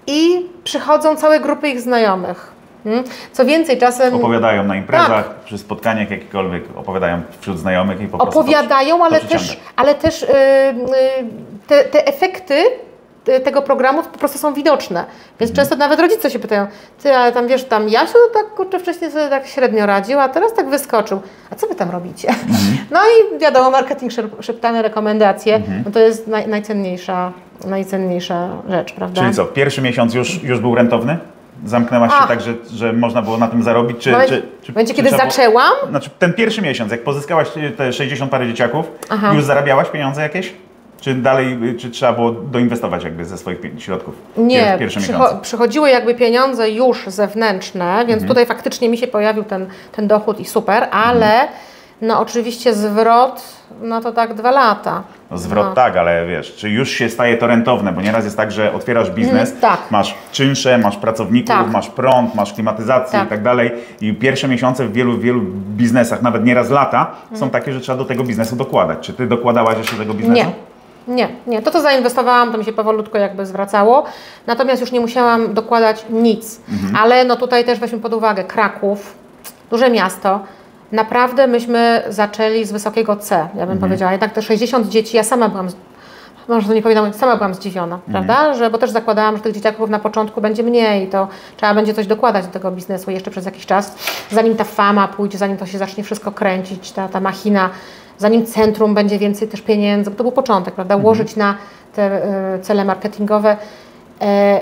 i przychodzą całe grupy ich znajomych. Co więcej, czasem... Opowiadają na imprezach, tak. przy spotkaniach jakikolwiek, opowiadają wśród znajomych i po prostu Opowiadają, to, ale, to też, ale też yy, yy, te, te efekty tego programu po prostu są widoczne. Więc mhm. często nawet rodzice się pytają, ty, ale tam wiesz, tam Jasiu tak kurczę wcześniej sobie tak średnio radził, a teraz tak wyskoczył. A co wy tam robicie? Mhm. No i wiadomo, marketing szeptane rekomendacje, mhm. no to jest naj, najcenniejsza, najcenniejsza rzecz, prawda? Czyli co, pierwszy miesiąc już, już był rentowny? Zamknęłaś się Ach. tak, że, że można było na tym zarobić? Czy, Moment, czy, czy, będzie, czy kiedy zaczęłam? Było, znaczy ten pierwszy miesiąc, jak pozyskałaś te sześćdziesiąt parę dzieciaków, Aha. już zarabiałaś pieniądze jakieś? Czy dalej, czy trzeba było doinwestować jakby ze swoich środków? Nie, przycho przychodziły jakby pieniądze już zewnętrzne, więc mhm. tutaj faktycznie mi się pojawił ten, ten dochód i super, ale mhm. no oczywiście zwrot, no to tak dwa lata. No zwrot no. tak, ale wiesz, czy już się staje to rentowne, bo nieraz jest tak, że otwierasz biznes, mm, tak. masz czynsze, masz pracowników, tak. masz prąd, masz klimatyzację tak. i tak dalej i pierwsze miesiące w wielu, wielu biznesach, nawet nieraz lata, mm. są takie, że trzeba do tego biznesu dokładać. Czy ty dokładałaś jeszcze do tego biznesu? Nie. Nie, nie. To, co zainwestowałam, to mi się powolutku jakby zwracało. Natomiast już nie musiałam dokładać nic. Mhm. Ale no tutaj też weźmy pod uwagę Kraków, duże miasto. Naprawdę myśmy zaczęli z wysokiego C, ja bym mhm. powiedziała. Jednak te sześćdziesiąt dzieci, ja sama byłam, może to nie powinnam, sama byłam zdziwiona, mhm. prawda? Że, bo też zakładałam, że tych dzieciaków na początku będzie mniej, to trzeba będzie coś dokładać do tego biznesu jeszcze przez jakiś czas, zanim ta fama pójdzie, zanim to się zacznie wszystko kręcić, ta, ta machina, zanim centrum będzie więcej też pieniędzy, bo to był początek, prawda? Ułożyć mhm. na te y, cele marketingowe. E,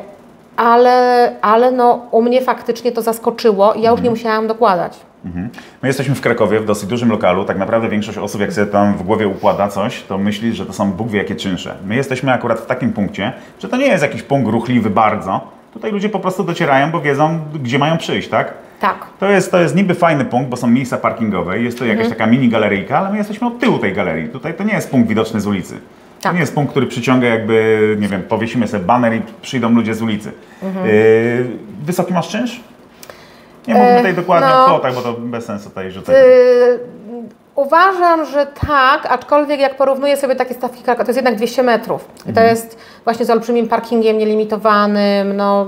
ale, ale no, u mnie faktycznie to zaskoczyło i ja już mhm. nie musiałam dokładać. Mhm. My jesteśmy w Krakowie, w dosyć dużym lokalu. Tak naprawdę większość osób, jak sobie tam w głowie układa coś, to myśli, że to są Bóg wie jakie czynsze. My jesteśmy akurat w takim punkcie, że to nie jest jakiś punkt ruchliwy bardzo. Tutaj ludzie po prostu docierają, bo wiedzą, gdzie mają przyjść, tak? Tak. To jest, to jest niby fajny punkt, bo są miejsca parkingowe, jest to jakaś mhm. taka mini galeryjka, ale my jesteśmy od tyłu tej galerii. Tutaj to nie jest punkt widoczny z ulicy. Tak. To nie jest punkt, który przyciąga jakby, nie wiem, powiesimy sobie baner i przyjdą ludzie z ulicy. Mhm. Yy, wysoki masz czynsz? Nie mówmy tutaj dokładnie no, o kwotach, bo to bez sensu tutaj rzucać. Yy, uważam, że tak, aczkolwiek jak porównuję sobie takie stawki Krakowa, to jest jednak dwieście metrów. I mhm. to jest właśnie z olbrzymim parkingiem nielimitowanym, no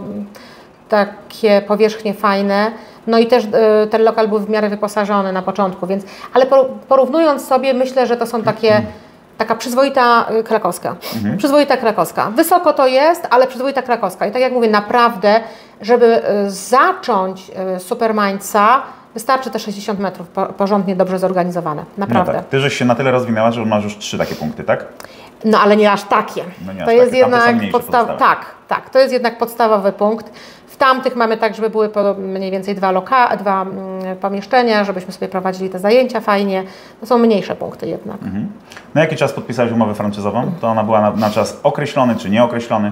takie powierzchnie fajne. No i też y, ten lokal był w miarę wyposażony na początku, więc, ale porównując sobie, myślę, że to są takie, mhm. taka przyzwoita krakowska. Mhm. Przyzwoita krakowska. Wysoko to jest, ale przyzwoita krakowska. I tak jak mówię, naprawdę, żeby y, zacząć y, Supermańca, wystarczy te sześćdziesiąt metrów po, porządnie, dobrze zorganizowane. Naprawdę. No tak. Ty żeś się na tyle rozwinęła, że masz już trzy takie punkty, tak? No ale nie aż takie. No nie to aż jest takie. jednak podstaw... Tak, tak. To jest jednak podstawowy punkt. W tamtych mamy tak, żeby były mniej więcej dwa, loka... dwa mm, pomieszczenia, żebyśmy sobie prowadzili te zajęcia fajnie. To są mniejsze punkty jednak. Mhm. Na jaki czas podpisałeś umowę franczyzową? To ona była na, na czas określony czy nieokreślony?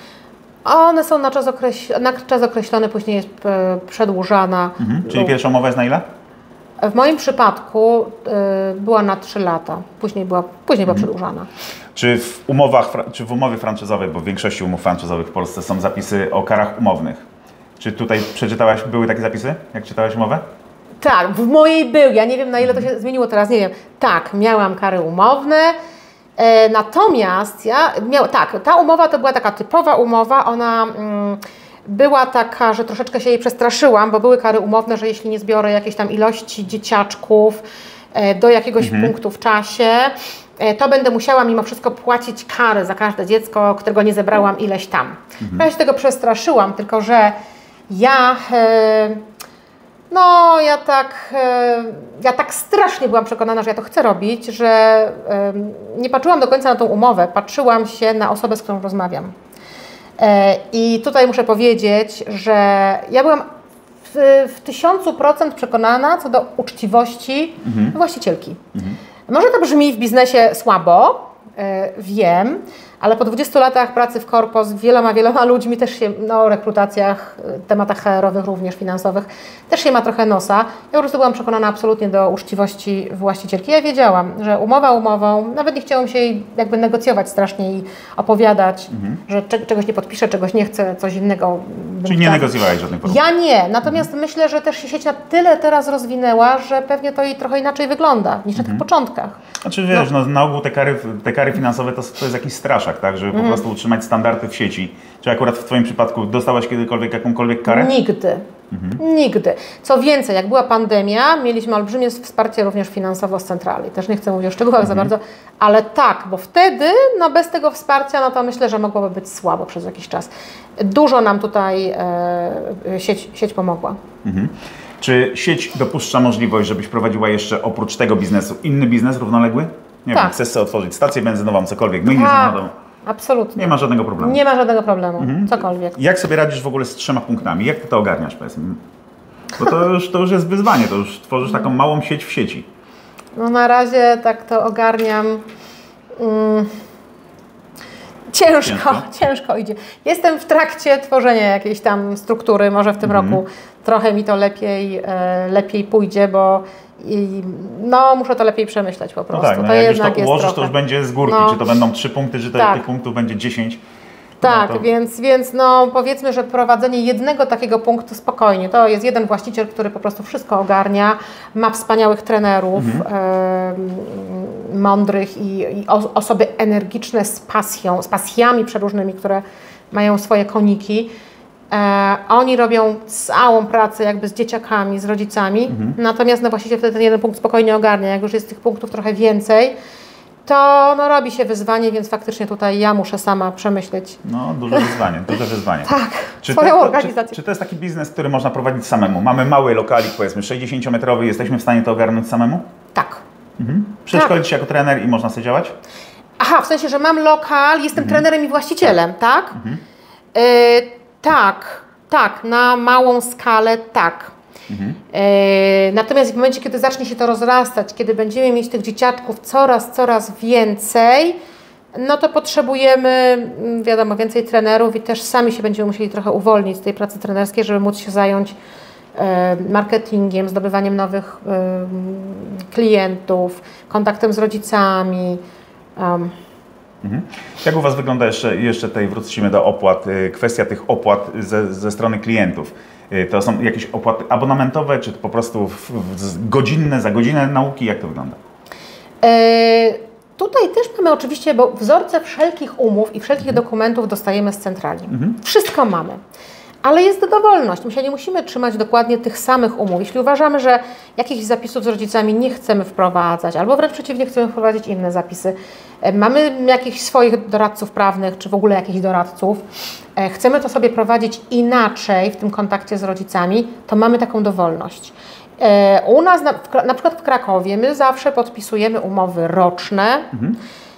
One są na czas, okreś... na czas określony, później jest przedłużana. Mhm. Czyli pierwsza umowa jest na ile? W moim przypadku y, była na trzy lata, później była, później była mhm. przedłużana. Czy w umowach, czy w umowie franczyzowej, bo w większości umów franczyzowych w Polsce są zapisy o karach umownych. Czy tutaj przeczytałaś, były takie zapisy, jak czytałaś umowę? Tak, w mojej był, ja nie wiem na ile to się zmieniło teraz, nie wiem. Tak, miałam kary umowne, e, natomiast ja, miał, tak, ta umowa to była taka typowa umowa, ona... Mm, była taka, że troszeczkę się jej przestraszyłam, bo były kary umowne, że jeśli nie zbiorę jakiejś tam ilości dzieciaczków do jakiegoś mhm. punktu w czasie, to będę musiała mimo wszystko płacić kary za każde dziecko, którego nie zebrałam ileś tam. Mhm. Ja się tego przestraszyłam, tylko że ja, no ja tak, ja tak strasznie byłam przekonana, że ja to chcę robić, że nie patrzyłam do końca na tą umowę, patrzyłam się na osobę, z którą rozmawiam. I tutaj muszę powiedzieć, że ja byłam w, w tysiącu procent przekonana co do uczciwości mhm. właścicielki. Mhm. Może to brzmi w biznesie słabo, yy, wiem, ale po dwudziestu latach pracy w korpo z wieloma, wieloma ludźmi, też się, no, rekrutacjach, tematach H R-owych, również finansowych, też się ma trochę nosa. Ja po prostu byłam przekonana absolutnie do uczciwości właścicielki. Ja wiedziałam, że umowa umową, nawet nie chciałam się jej jakby negocjować strasznie i opowiadać, mhm. że cze czegoś nie podpiszę, czegoś nie chcę, coś innego. Czyli nie negocjowałeś żadnych porównań? Ja nie, natomiast mhm. myślę, że też się sieć na tyle teraz rozwinęła, że pewnie to i trochę inaczej wygląda niż na mhm. tych początkach. Znaczy wiesz, no. No, na ogół te kary, te kary kary finansowe to, to jest jakiś straszak, tak? Żeby mm. po prostu utrzymać standardy w sieci. Czy akurat w Twoim przypadku dostałaś kiedykolwiek jakąkolwiek karę? Nigdy. Mhm. Nigdy. Co więcej, jak była pandemia, mieliśmy olbrzymie wsparcie również finansowo z centrali. Też nie chcę mówić o szczegółach mhm. za bardzo, ale tak, bo wtedy no bez tego wsparcia, no to myślę, że mogłoby być słabo przez jakiś czas. Dużo nam tutaj e, sieć, sieć pomogła. Mhm. Czy sieć dopuszcza możliwość, żebyś prowadziła jeszcze oprócz tego biznesu inny biznes równoległy? Nie tak. wiem, chcesz sobie otworzyć stację benzynową, cokolwiek, myjnie tak. samochodą. Absolutnie. Nie ma żadnego problemu. Nie ma żadnego problemu, mhm. cokolwiek. Jak sobie radzisz w ogóle z trzema punktami? Jak ty to ogarniasz, powiedzmy? Bo to już, to już jest wyzwanie, to już tworzysz taką małą sieć w sieci. No na razie tak to ogarniam. Mm. Ciężko, ciężko, ciężko idzie. Jestem w trakcie tworzenia jakiejś tam struktury, może w tym mhm. roku trochę mi to lepiej, e, lepiej pójdzie, bo i, no muszę to lepiej przemyśleć po prostu. No tak, no to jak jednak już to jest ułożysz, trochę. to już będzie z górki, no, czy to będą trzy punkty, czy to tak. tych punktów będzie dziesięć. Tak, no to... więc, więc no powiedzmy, że prowadzenie jednego takiego punktu spokojnie. To jest jeden właściciel, który po prostu wszystko ogarnia, ma wspaniałych trenerów, mhm. e, mądrych i, i osoby energiczne z pasją, z pasjami przeróżnymi, które mają swoje koniki. E, oni robią całą pracę jakby z dzieciakami, z rodzicami, mhm. natomiast no właściciel wtedy ten jeden punkt spokojnie ogarnia. Jak już jest tych punktów trochę więcej, to no, robi się wyzwanie, więc faktycznie tutaj ja muszę sama przemyśleć. No, duże wyzwanie, duże wyzwanie. Tak, czy swoją to, organizację. Czy, czy to jest taki biznes, który można prowadzić samemu? Mamy mały lokalik, powiedzmy sześćdziesięciometrowy, jesteśmy w stanie to ogarnąć samemu? Tak. Mhm. Przeszkolić tak. się jako trener i można sobie działać? Aha, w sensie, że mam lokal, jestem mhm. trenerem i właścicielem, tak? tak? Mhm. Y, tak, tak, na małą skalę tak. Mhm. E, natomiast w momencie, kiedy zacznie się to rozrastać, kiedy będziemy mieć tych dzieciaczków coraz, coraz więcej, no to potrzebujemy, wiadomo, więcej trenerów i też sami się będziemy musieli trochę uwolnić z tej pracy trenerskiej, żeby móc się zająć e, marketingiem, zdobywaniem nowych e, klientów, kontaktem z rodzicami. Um. Mhm. Jak u Was wygląda jeszcze, jeszcze tutaj wrócimy do opłat, kwestia tych opłat ze, ze strony klientów? To są jakieś opłaty abonamentowe, czy to po prostu w, w, godzinne, za godzinę nauki? Jak to wygląda? E, tutaj też mamy oczywiście, bo wzorce wszelkich umów i wszelkich mhm. dokumentów dostajemy z centrali. Mhm. Wszystko mamy. Ale jest dowolność. My się nie musimy trzymać dokładnie tych samych umów. Jeśli uważamy, że jakichś zapisów z rodzicami nie chcemy wprowadzać, albo wręcz przeciwnie, chcemy wprowadzić inne zapisy, mamy jakichś swoich doradców prawnych, czy w ogóle jakichś doradców, chcemy to sobie prowadzić inaczej w tym kontakcie z rodzicami, to mamy taką dowolność. U nas, na, na przykład w Krakowie, my zawsze podpisujemy umowy roczne, mhm.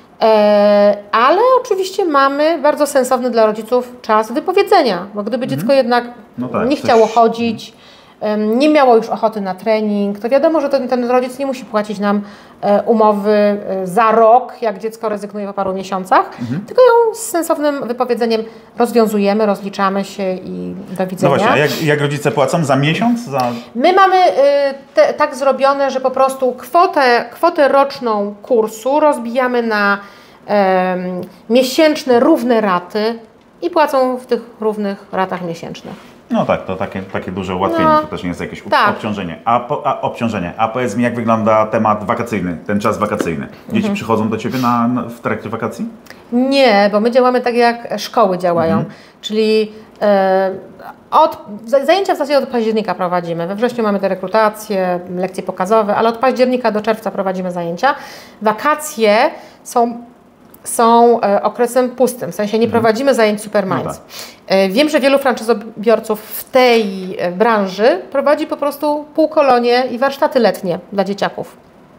ale oczywiście mamy bardzo sensowny dla rodziców czas wypowiedzenia, bo gdyby mhm. dziecko jednak no tak, nie chciało coś... chodzić, nie miało już ochoty na trening, to wiadomo, że ten, ten rodzic nie musi płacić nam umowy za rok, jak dziecko rezygnuje po paru miesiącach, mhm. tylko ją z sensownym wypowiedzeniem rozwiązujemy, rozliczamy się i do widzenia. No właśnie, a jak, jak rodzice płacą? Za miesiąc? Za... My mamy te, tak zrobione, że po prostu kwotę, kwotę roczną kursu rozbijamy na e, miesięczne, równe raty i płacą w tych równych ratach miesięcznych. No tak, to takie, takie duże ułatwienie, no, to też nie jest jakieś tak. obciążenie. A, po, a obciążenie. A powiedz mi, jak wygląda temat wakacyjny, ten czas wakacyjny? Dzieci mhm. przychodzą do Ciebie na, na, w trakcie wakacji? Nie, bo my działamy tak, jak szkoły działają, mhm. czyli e, od, zajęcia w zasadzie od października prowadzimy. We wrześniu mamy te rekrutacje, lekcje pokazowe, ale od października do czerwca prowadzimy zajęcia. Wakacje są są e, okresem pustym, w sensie nie mhm. prowadzimy zajęć Superminds. No tak. e, wiem, że wielu franczyzobiorców w tej e, branży prowadzi po prostu półkolonie i warsztaty letnie dla dzieciaków.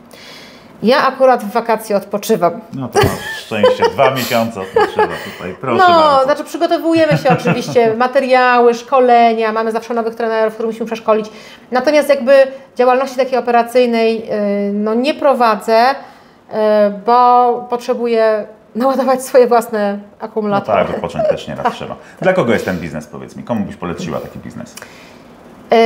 Ja akurat w wakacje odpoczywam. No to masz szczęście, dwa miesiące odpoczywa tutaj, proszę No, bardzo. znaczy przygotowujemy się oczywiście, materiały, szkolenia, mamy zawsze nowych trenerów, których musimy przeszkolić. Natomiast jakby działalności takiej operacyjnej e, no, nie prowadzę, bo potrzebuję naładować swoje własne akumulatory. No tak, wypocząć też nieraz trzeba. Dla kogo jest ten biznes, powiedz mi? Komu byś poleciła taki biznes? Yy...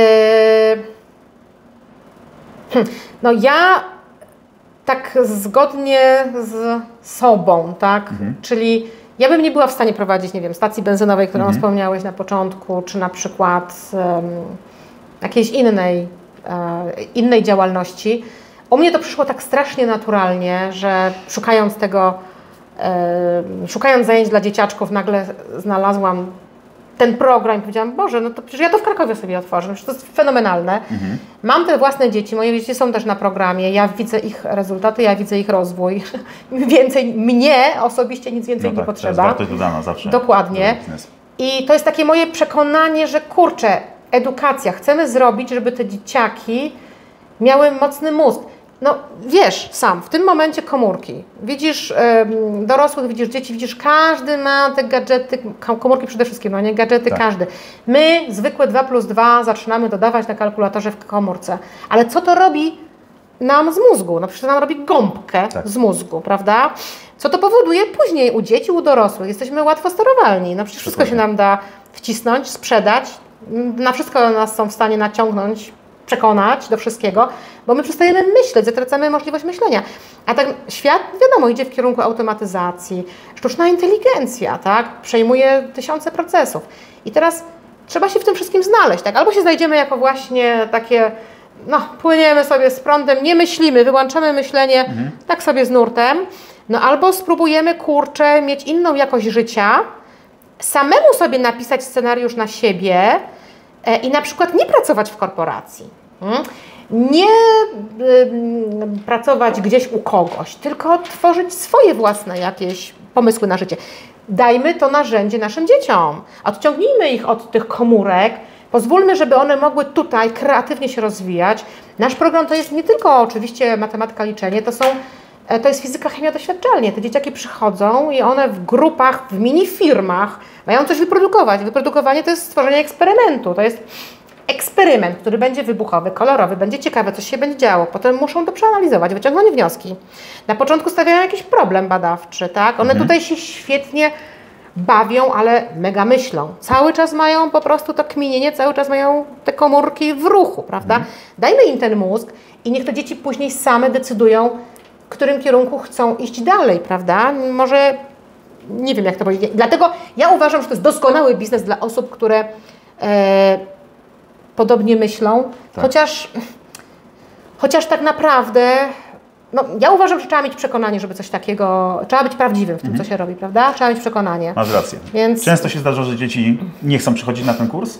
No ja tak zgodnie z sobą, tak? Mhm. Czyli ja bym nie była w stanie prowadzić, nie wiem, stacji benzynowej, którą mhm. wspomniałeś na początku, czy na przykład um, jakiejś innej, uh, innej działalności. U mnie to przyszło tak strasznie naturalnie, że szukając tego szukając zajęć dla dzieciaczków, nagle znalazłam ten program i powiedziałam, Boże, no to przecież ja to w Krakowie sobie otworzę, przecież to jest fenomenalne. Mhm. Mam te własne dzieci, moje dzieci są też na programie, ja widzę ich rezultaty, ja widzę ich rozwój. Więcej, mnie osobiście nic więcej no nie tak, potrzeba. To jest wartość dodana zawsze. Dokładnie. I to jest takie moje przekonanie, że kurczę, edukacja, chcemy zrobić, żeby te dzieciaki miały mocny mózg. No wiesz sam, w tym momencie komórki, widzisz ym, dorosłych, widzisz dzieci, widzisz, każdy ma te gadżety, komórki przede wszystkim, no nie, gadżety tak. Każdy. My zwykłe dwa plus dwa zaczynamy dodawać na kalkulatorze w komórce, ale co to robi nam z mózgu? No przecież to nam robi gąbkę tak. z mózgu, prawda? Co to powoduje później u dzieci, u dorosłych? Jesteśmy łatwo sterowalni, no przecież wszystko się nam da wcisnąć, sprzedać, na wszystko nas są w stanie naciągnąć, przekonać do wszystkiego, bo my przestajemy myśleć, zatracamy możliwość myślenia. A tak świat, wiadomo, idzie w kierunku automatyzacji, sztuczna inteligencja, tak, przejmuje tysiące procesów. I teraz trzeba się w tym wszystkim znaleźć, tak, albo się znajdziemy jako właśnie takie, no, płyniemy sobie z prądem, nie myślimy, wyłączamy myślenie, mhm. tak sobie z nurtem, no albo spróbujemy, kurczę, mieć inną jakość życia, samemu sobie napisać scenariusz na siebie, i na przykład nie pracować w korporacji, nie y, pracować gdzieś u kogoś, tylko tworzyć swoje własne jakieś pomysły na życie. Dajmy to narzędzie naszym dzieciom, odciągnijmy ich od tych komórek, pozwólmy, żeby one mogły tutaj kreatywnie się rozwijać. Nasz program to jest nie tylko oczywiście matematyka, liczenie, to są to jest fizyka, chemia, doświadczalnie. Te dzieciaki przychodzą i one w grupach, w minifirmach mają coś wyprodukować. Wyprodukowanie to jest stworzenie eksperymentu. To jest eksperyment, który będzie wybuchowy, kolorowy, będzie ciekawy, coś się będzie działo. Potem muszą to przeanalizować, wyciągnąć wnioski. Na początku stawiają jakiś problem badawczy, tak? One mhm. tutaj się świetnie bawią, ale mega myślą. Cały czas mają po prostu to kminienie, cały czas mają te komórki w ruchu, prawda? Mhm. Dajmy im ten mózg i niech to dzieci później same decydują, w którym kierunku chcą iść dalej, prawda? Może, nie wiem jak to powiedzieć. Dlatego ja uważam, że to jest doskonały biznes dla osób, które e, podobnie myślą, tak. chociaż, chociaż tak naprawdę, no, ja uważam, że trzeba mieć przekonanie, żeby coś takiego, trzeba być prawdziwym w tym, mhm. co się robi, prawda? Trzeba mieć przekonanie. Masz rację. Więc... Często się zdarza, że dzieci nie chcą przychodzić na ten kurs?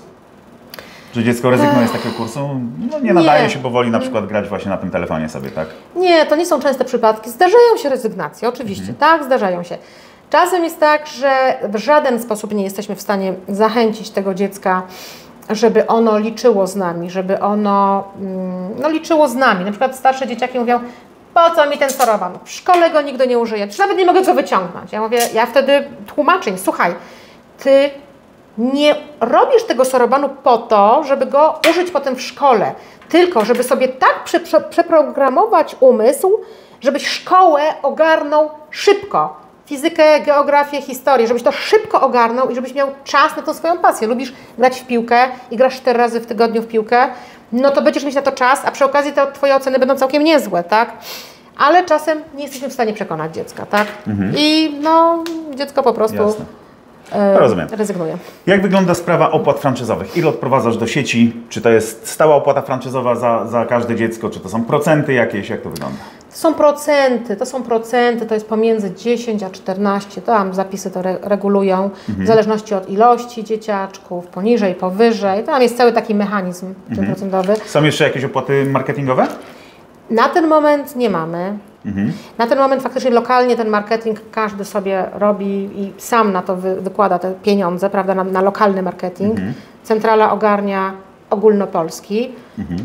Że dziecko rezygnuje z takiego kursu? No nie nadaje nie. się, bo woli na przykład grać właśnie na tym telefonie sobie, tak? Nie, to nie są częste przypadki. Zdarzają się rezygnacje, oczywiście, mhm. tak, zdarzają się. Czasem jest tak, że w żaden sposób nie jesteśmy w stanie zachęcić tego dziecka, żeby ono liczyło z nami, żeby ono no, liczyło z nami. Na przykład starsze dzieciaki mówią, po co mi ten sorowan? W szkole go nigdy nie użyję, czy nawet nie mogę go wyciągnąć. Ja mówię, ja wtedy tłumaczę im, słuchaj, ty nie robisz tego sorobanu po to, żeby go użyć potem w szkole, tylko żeby sobie tak prze, prze, przeprogramować umysł, żebyś szkołę ogarnął szybko. Fizykę, geografię, historię, żebyś to szybko ogarnął i żebyś miał czas na tą swoją pasję. Lubisz grać w piłkę i grasz cztery razy w tygodniu w piłkę, no to będziesz mieć na to czas, a przy okazji to Twoje oceny będą całkiem niezłe, tak? Ale czasem nie jesteśmy w stanie przekonać dziecka, tak? Mhm. I no, dziecko po prostu... Jasne. Rozumiem. Rezygnuje. Jak wygląda sprawa opłat franczyzowych? Ile odprowadzasz do sieci? Czy to jest stała opłata franczyzowa za, za każde dziecko? Czy to są procenty jakieś? Jak to wygląda? To są procenty, to są procenty, to jest pomiędzy dziesięć a czternaście, tam zapisy to re regulują, mhm. w zależności od ilości dzieciaczków, poniżej, powyżej, tam jest cały taki mechanizm mhm. procentowy. Są jeszcze jakieś opłaty marketingowe? Na ten moment nie mamy. Mhm. Na ten moment faktycznie lokalnie ten marketing każdy sobie robi i sam na to wy, wykłada te pieniądze, prawda, na, na lokalny marketing. Mhm. Centrala ogarnia ogólnopolski. Mhm.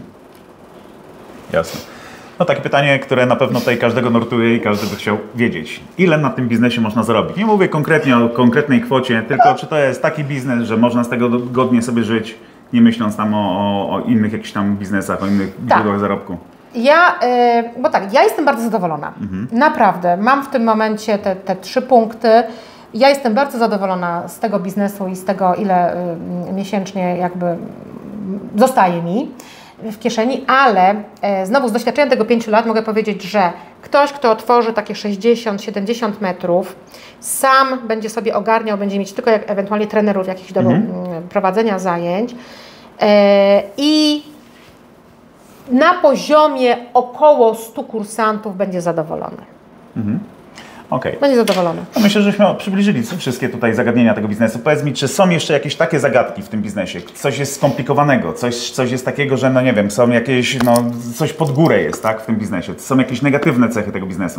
Jasne. No takie pytanie, które na pewno tutaj każdego nurtuje i każdy by chciał wiedzieć. Ile na tym biznesie można zarobić? Nie mówię konkretnie o konkretnej kwocie, tylko czy to jest taki biznes, że można z tego godnie sobie żyć, nie myśląc tam o, o, o innych jakichś tam biznesach, o innych tak. źródłach zarobku. Ja, yy, bo tak, ja jestem bardzo zadowolona. Mhm. Naprawdę. Mam w tym momencie te, te trzy punkty. Ja jestem bardzo zadowolona z tego biznesu i z tego, ile y, miesięcznie jakby zostaje mi w kieszeni, ale y, znowu z doświadczenia tego pięciu lat mogę powiedzieć, że ktoś, kto otworzy takie sześćdziesiąt siedemdziesiąt metrów, sam będzie sobie ogarniał, będzie mieć tylko jak, ewentualnie trenerów jakichś do mhm. y, prowadzenia zajęć y, i na poziomie około stu kursantów będzie zadowolony. Mhm. Okay. Będzie zadowolony. No myślę, żeśmy przybliżyli wszystkie tutaj zagadnienia tego biznesu. Powiedz mi, czy są jeszcze jakieś takie zagadki w tym biznesie? Coś jest skomplikowanego, coś, coś jest takiego, że no nie wiem, są jakieś, no coś pod górę jest, tak, w tym biznesie? Są jakieś negatywne cechy tego biznesu?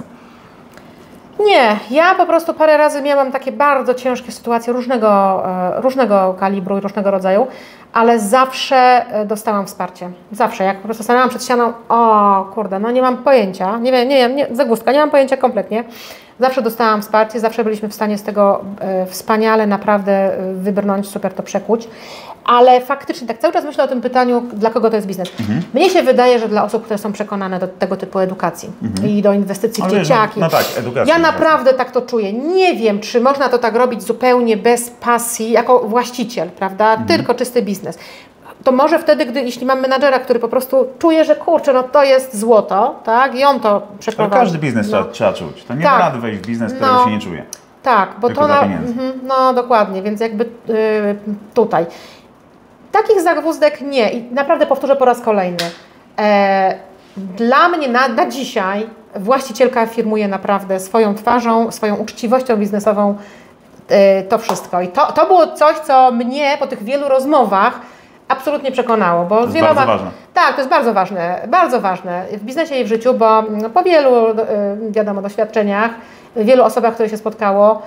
Nie, ja po prostu parę razy miałam takie bardzo ciężkie sytuacje różnego, różnego kalibru i różnego rodzaju, ale zawsze dostałam wsparcie. Zawsze, jak po prostu stanęłam przed ścianą, o kurde, no nie mam pojęcia, nie wiem, nie wiem, nie, zagłówka, nie mam pojęcia kompletnie. Zawsze dostałam wsparcie, zawsze byliśmy w stanie z tego e, wspaniale naprawdę wybrnąć, super to przekuć. Ale faktycznie tak cały czas myślę o tym pytaniu, dla kogo to jest biznes. Mhm. Mnie się wydaje, że dla osób, które są przekonane do tego typu edukacji mhm. i do inwestycji w dzieciaki. No, no tak, edukacja. Ja naprawdę tak to czuję. Nie wiem, czy można to tak robić zupełnie bez pasji, jako właściciel, prawda? Mhm. Tylko czysty biznes. To może wtedy, gdy, jeśli mam menadżera, który po prostu czuje, że kurczę, no to jest złoto, tak? I on to przeprowadzi. Ale każdy biznes no. trzeba, trzeba czuć. To nie tak. ma rady wejść w biznes, którego no. się nie czuje. Tak, bo Tylko to na, mm, no dokładnie, więc jakby yy, tutaj. Takich zagwozdek nie i naprawdę powtórzę po raz kolejny. E, dla mnie na, na dzisiaj właścicielka afirmuje naprawdę swoją twarzą, swoją uczciwością biznesową e, to wszystko. I to, to było coś, co mnie po tych wielu rozmowach absolutnie przekonało. Bo to jest wieloma, bardzo ważne. Tak, to jest bardzo ważne, bardzo ważne w biznesie i w życiu, bo po wielu, wiadomo, doświadczeniach, wielu osobach, które się spotkało,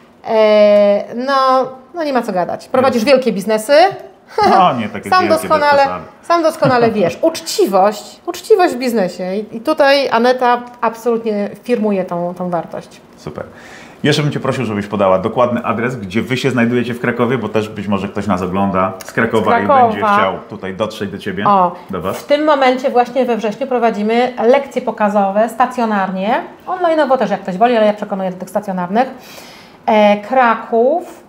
e, no, no nie ma co gadać. Prowadzisz wielkie biznesy. No, nie takie sam, doskonale, sam doskonale wiesz. Uczciwość, uczciwość w biznesie i, i tutaj Aneta absolutnie firmuje tą, tą wartość. Super. Jeszcze bym Cię prosił, żebyś podała dokładny adres, gdzie Wy się znajdujecie w Krakowie, bo też być może ktoś nas ogląda z Krakowa, z Krakowa. i będzie chciał tutaj dotrzeć do Ciebie, o, do Was. W tym momencie właśnie we wrześniu prowadzimy lekcje pokazowe stacjonarnie, online'owo też jak ktoś woli, ale ja przekonuję do tych stacjonarnych. E, Kraków,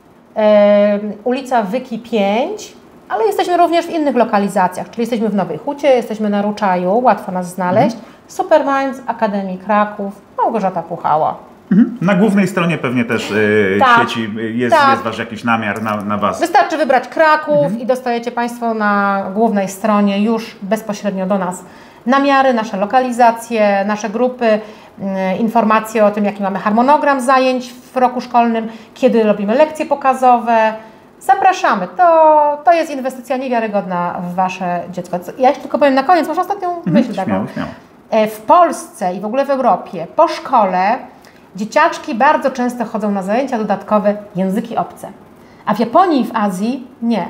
e, ulica Wyki pięć, ale jesteśmy również w innych lokalizacjach, czyli jesteśmy w Nowej Hucie, jesteśmy na Ruczaju, łatwo nas znaleźć. Mhm. Superminds, Akademii Kraków, Małgorzata Puchała. Mhm. Na głównej stronie pewnie też yy, tak, sieci jest, tak. jest Wasz jakiś namiar na, na Was. Wystarczy wybrać Kraków mhm. i dostajecie Państwo na głównej stronie już bezpośrednio do nas namiary, nasze lokalizacje, nasze grupy, yy, informacje o tym, jaki mamy harmonogram zajęć w roku szkolnym, kiedy robimy lekcje pokazowe. Zapraszamy. To, to jest inwestycja niewiarygodna w Wasze dziecko. Ja jeszcze tylko powiem na koniec, może ostatnią mhm, myśl śmiało, taką. Śmiało. W Polsce i w ogóle w Europie po szkole dzieciaczki bardzo często chodzą na zajęcia dodatkowe języki obce. A w Japonii i w Azji nie.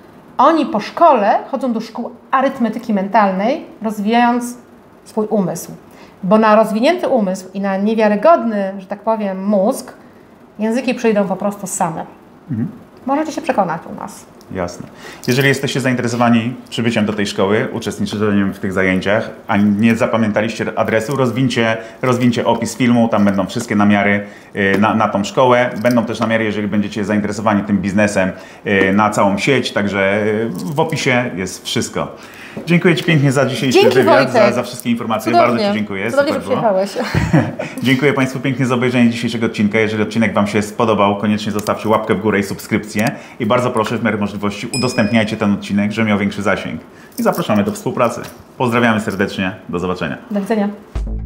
Oni po szkole chodzą do szkół arytmetyki mentalnej, rozwijając swój umysł. Bo na rozwinięty umysł i na niewiarygodny, że tak powiem, mózg, języki przyjdą po prostu same. Mhm. Możecie się przekonać u nas. Jasne. Jeżeli jesteście zainteresowani przybyciem do tej szkoły, uczestniczeniem w tych zajęciach, a nie zapamiętaliście adresu, rozwincie, rozwincie opis filmu, tam będą wszystkie namiary na, na tą szkołę. Będą też namiary, jeżeli będziecie zainteresowani tym biznesem, na całą sieć, także w opisie jest wszystko. Dziękuję Ci pięknie za dzisiejszy Dzięki, wywiad, za, za wszystkie informacje. Cudownie. Bardzo Ci dziękuję. Cudownie, że przyjechałeś. Dziękuję Państwu pięknie za obejrzenie dzisiejszego odcinka. Jeżeli odcinek Wam się spodobał, koniecznie zostawcie łapkę w górę i subskrypcję. I bardzo proszę, w miarę możliwości udostępniajcie ten odcinek, żeby miał większy zasięg. I zapraszamy do współpracy. Pozdrawiamy serdecznie. Do zobaczenia. Do widzenia.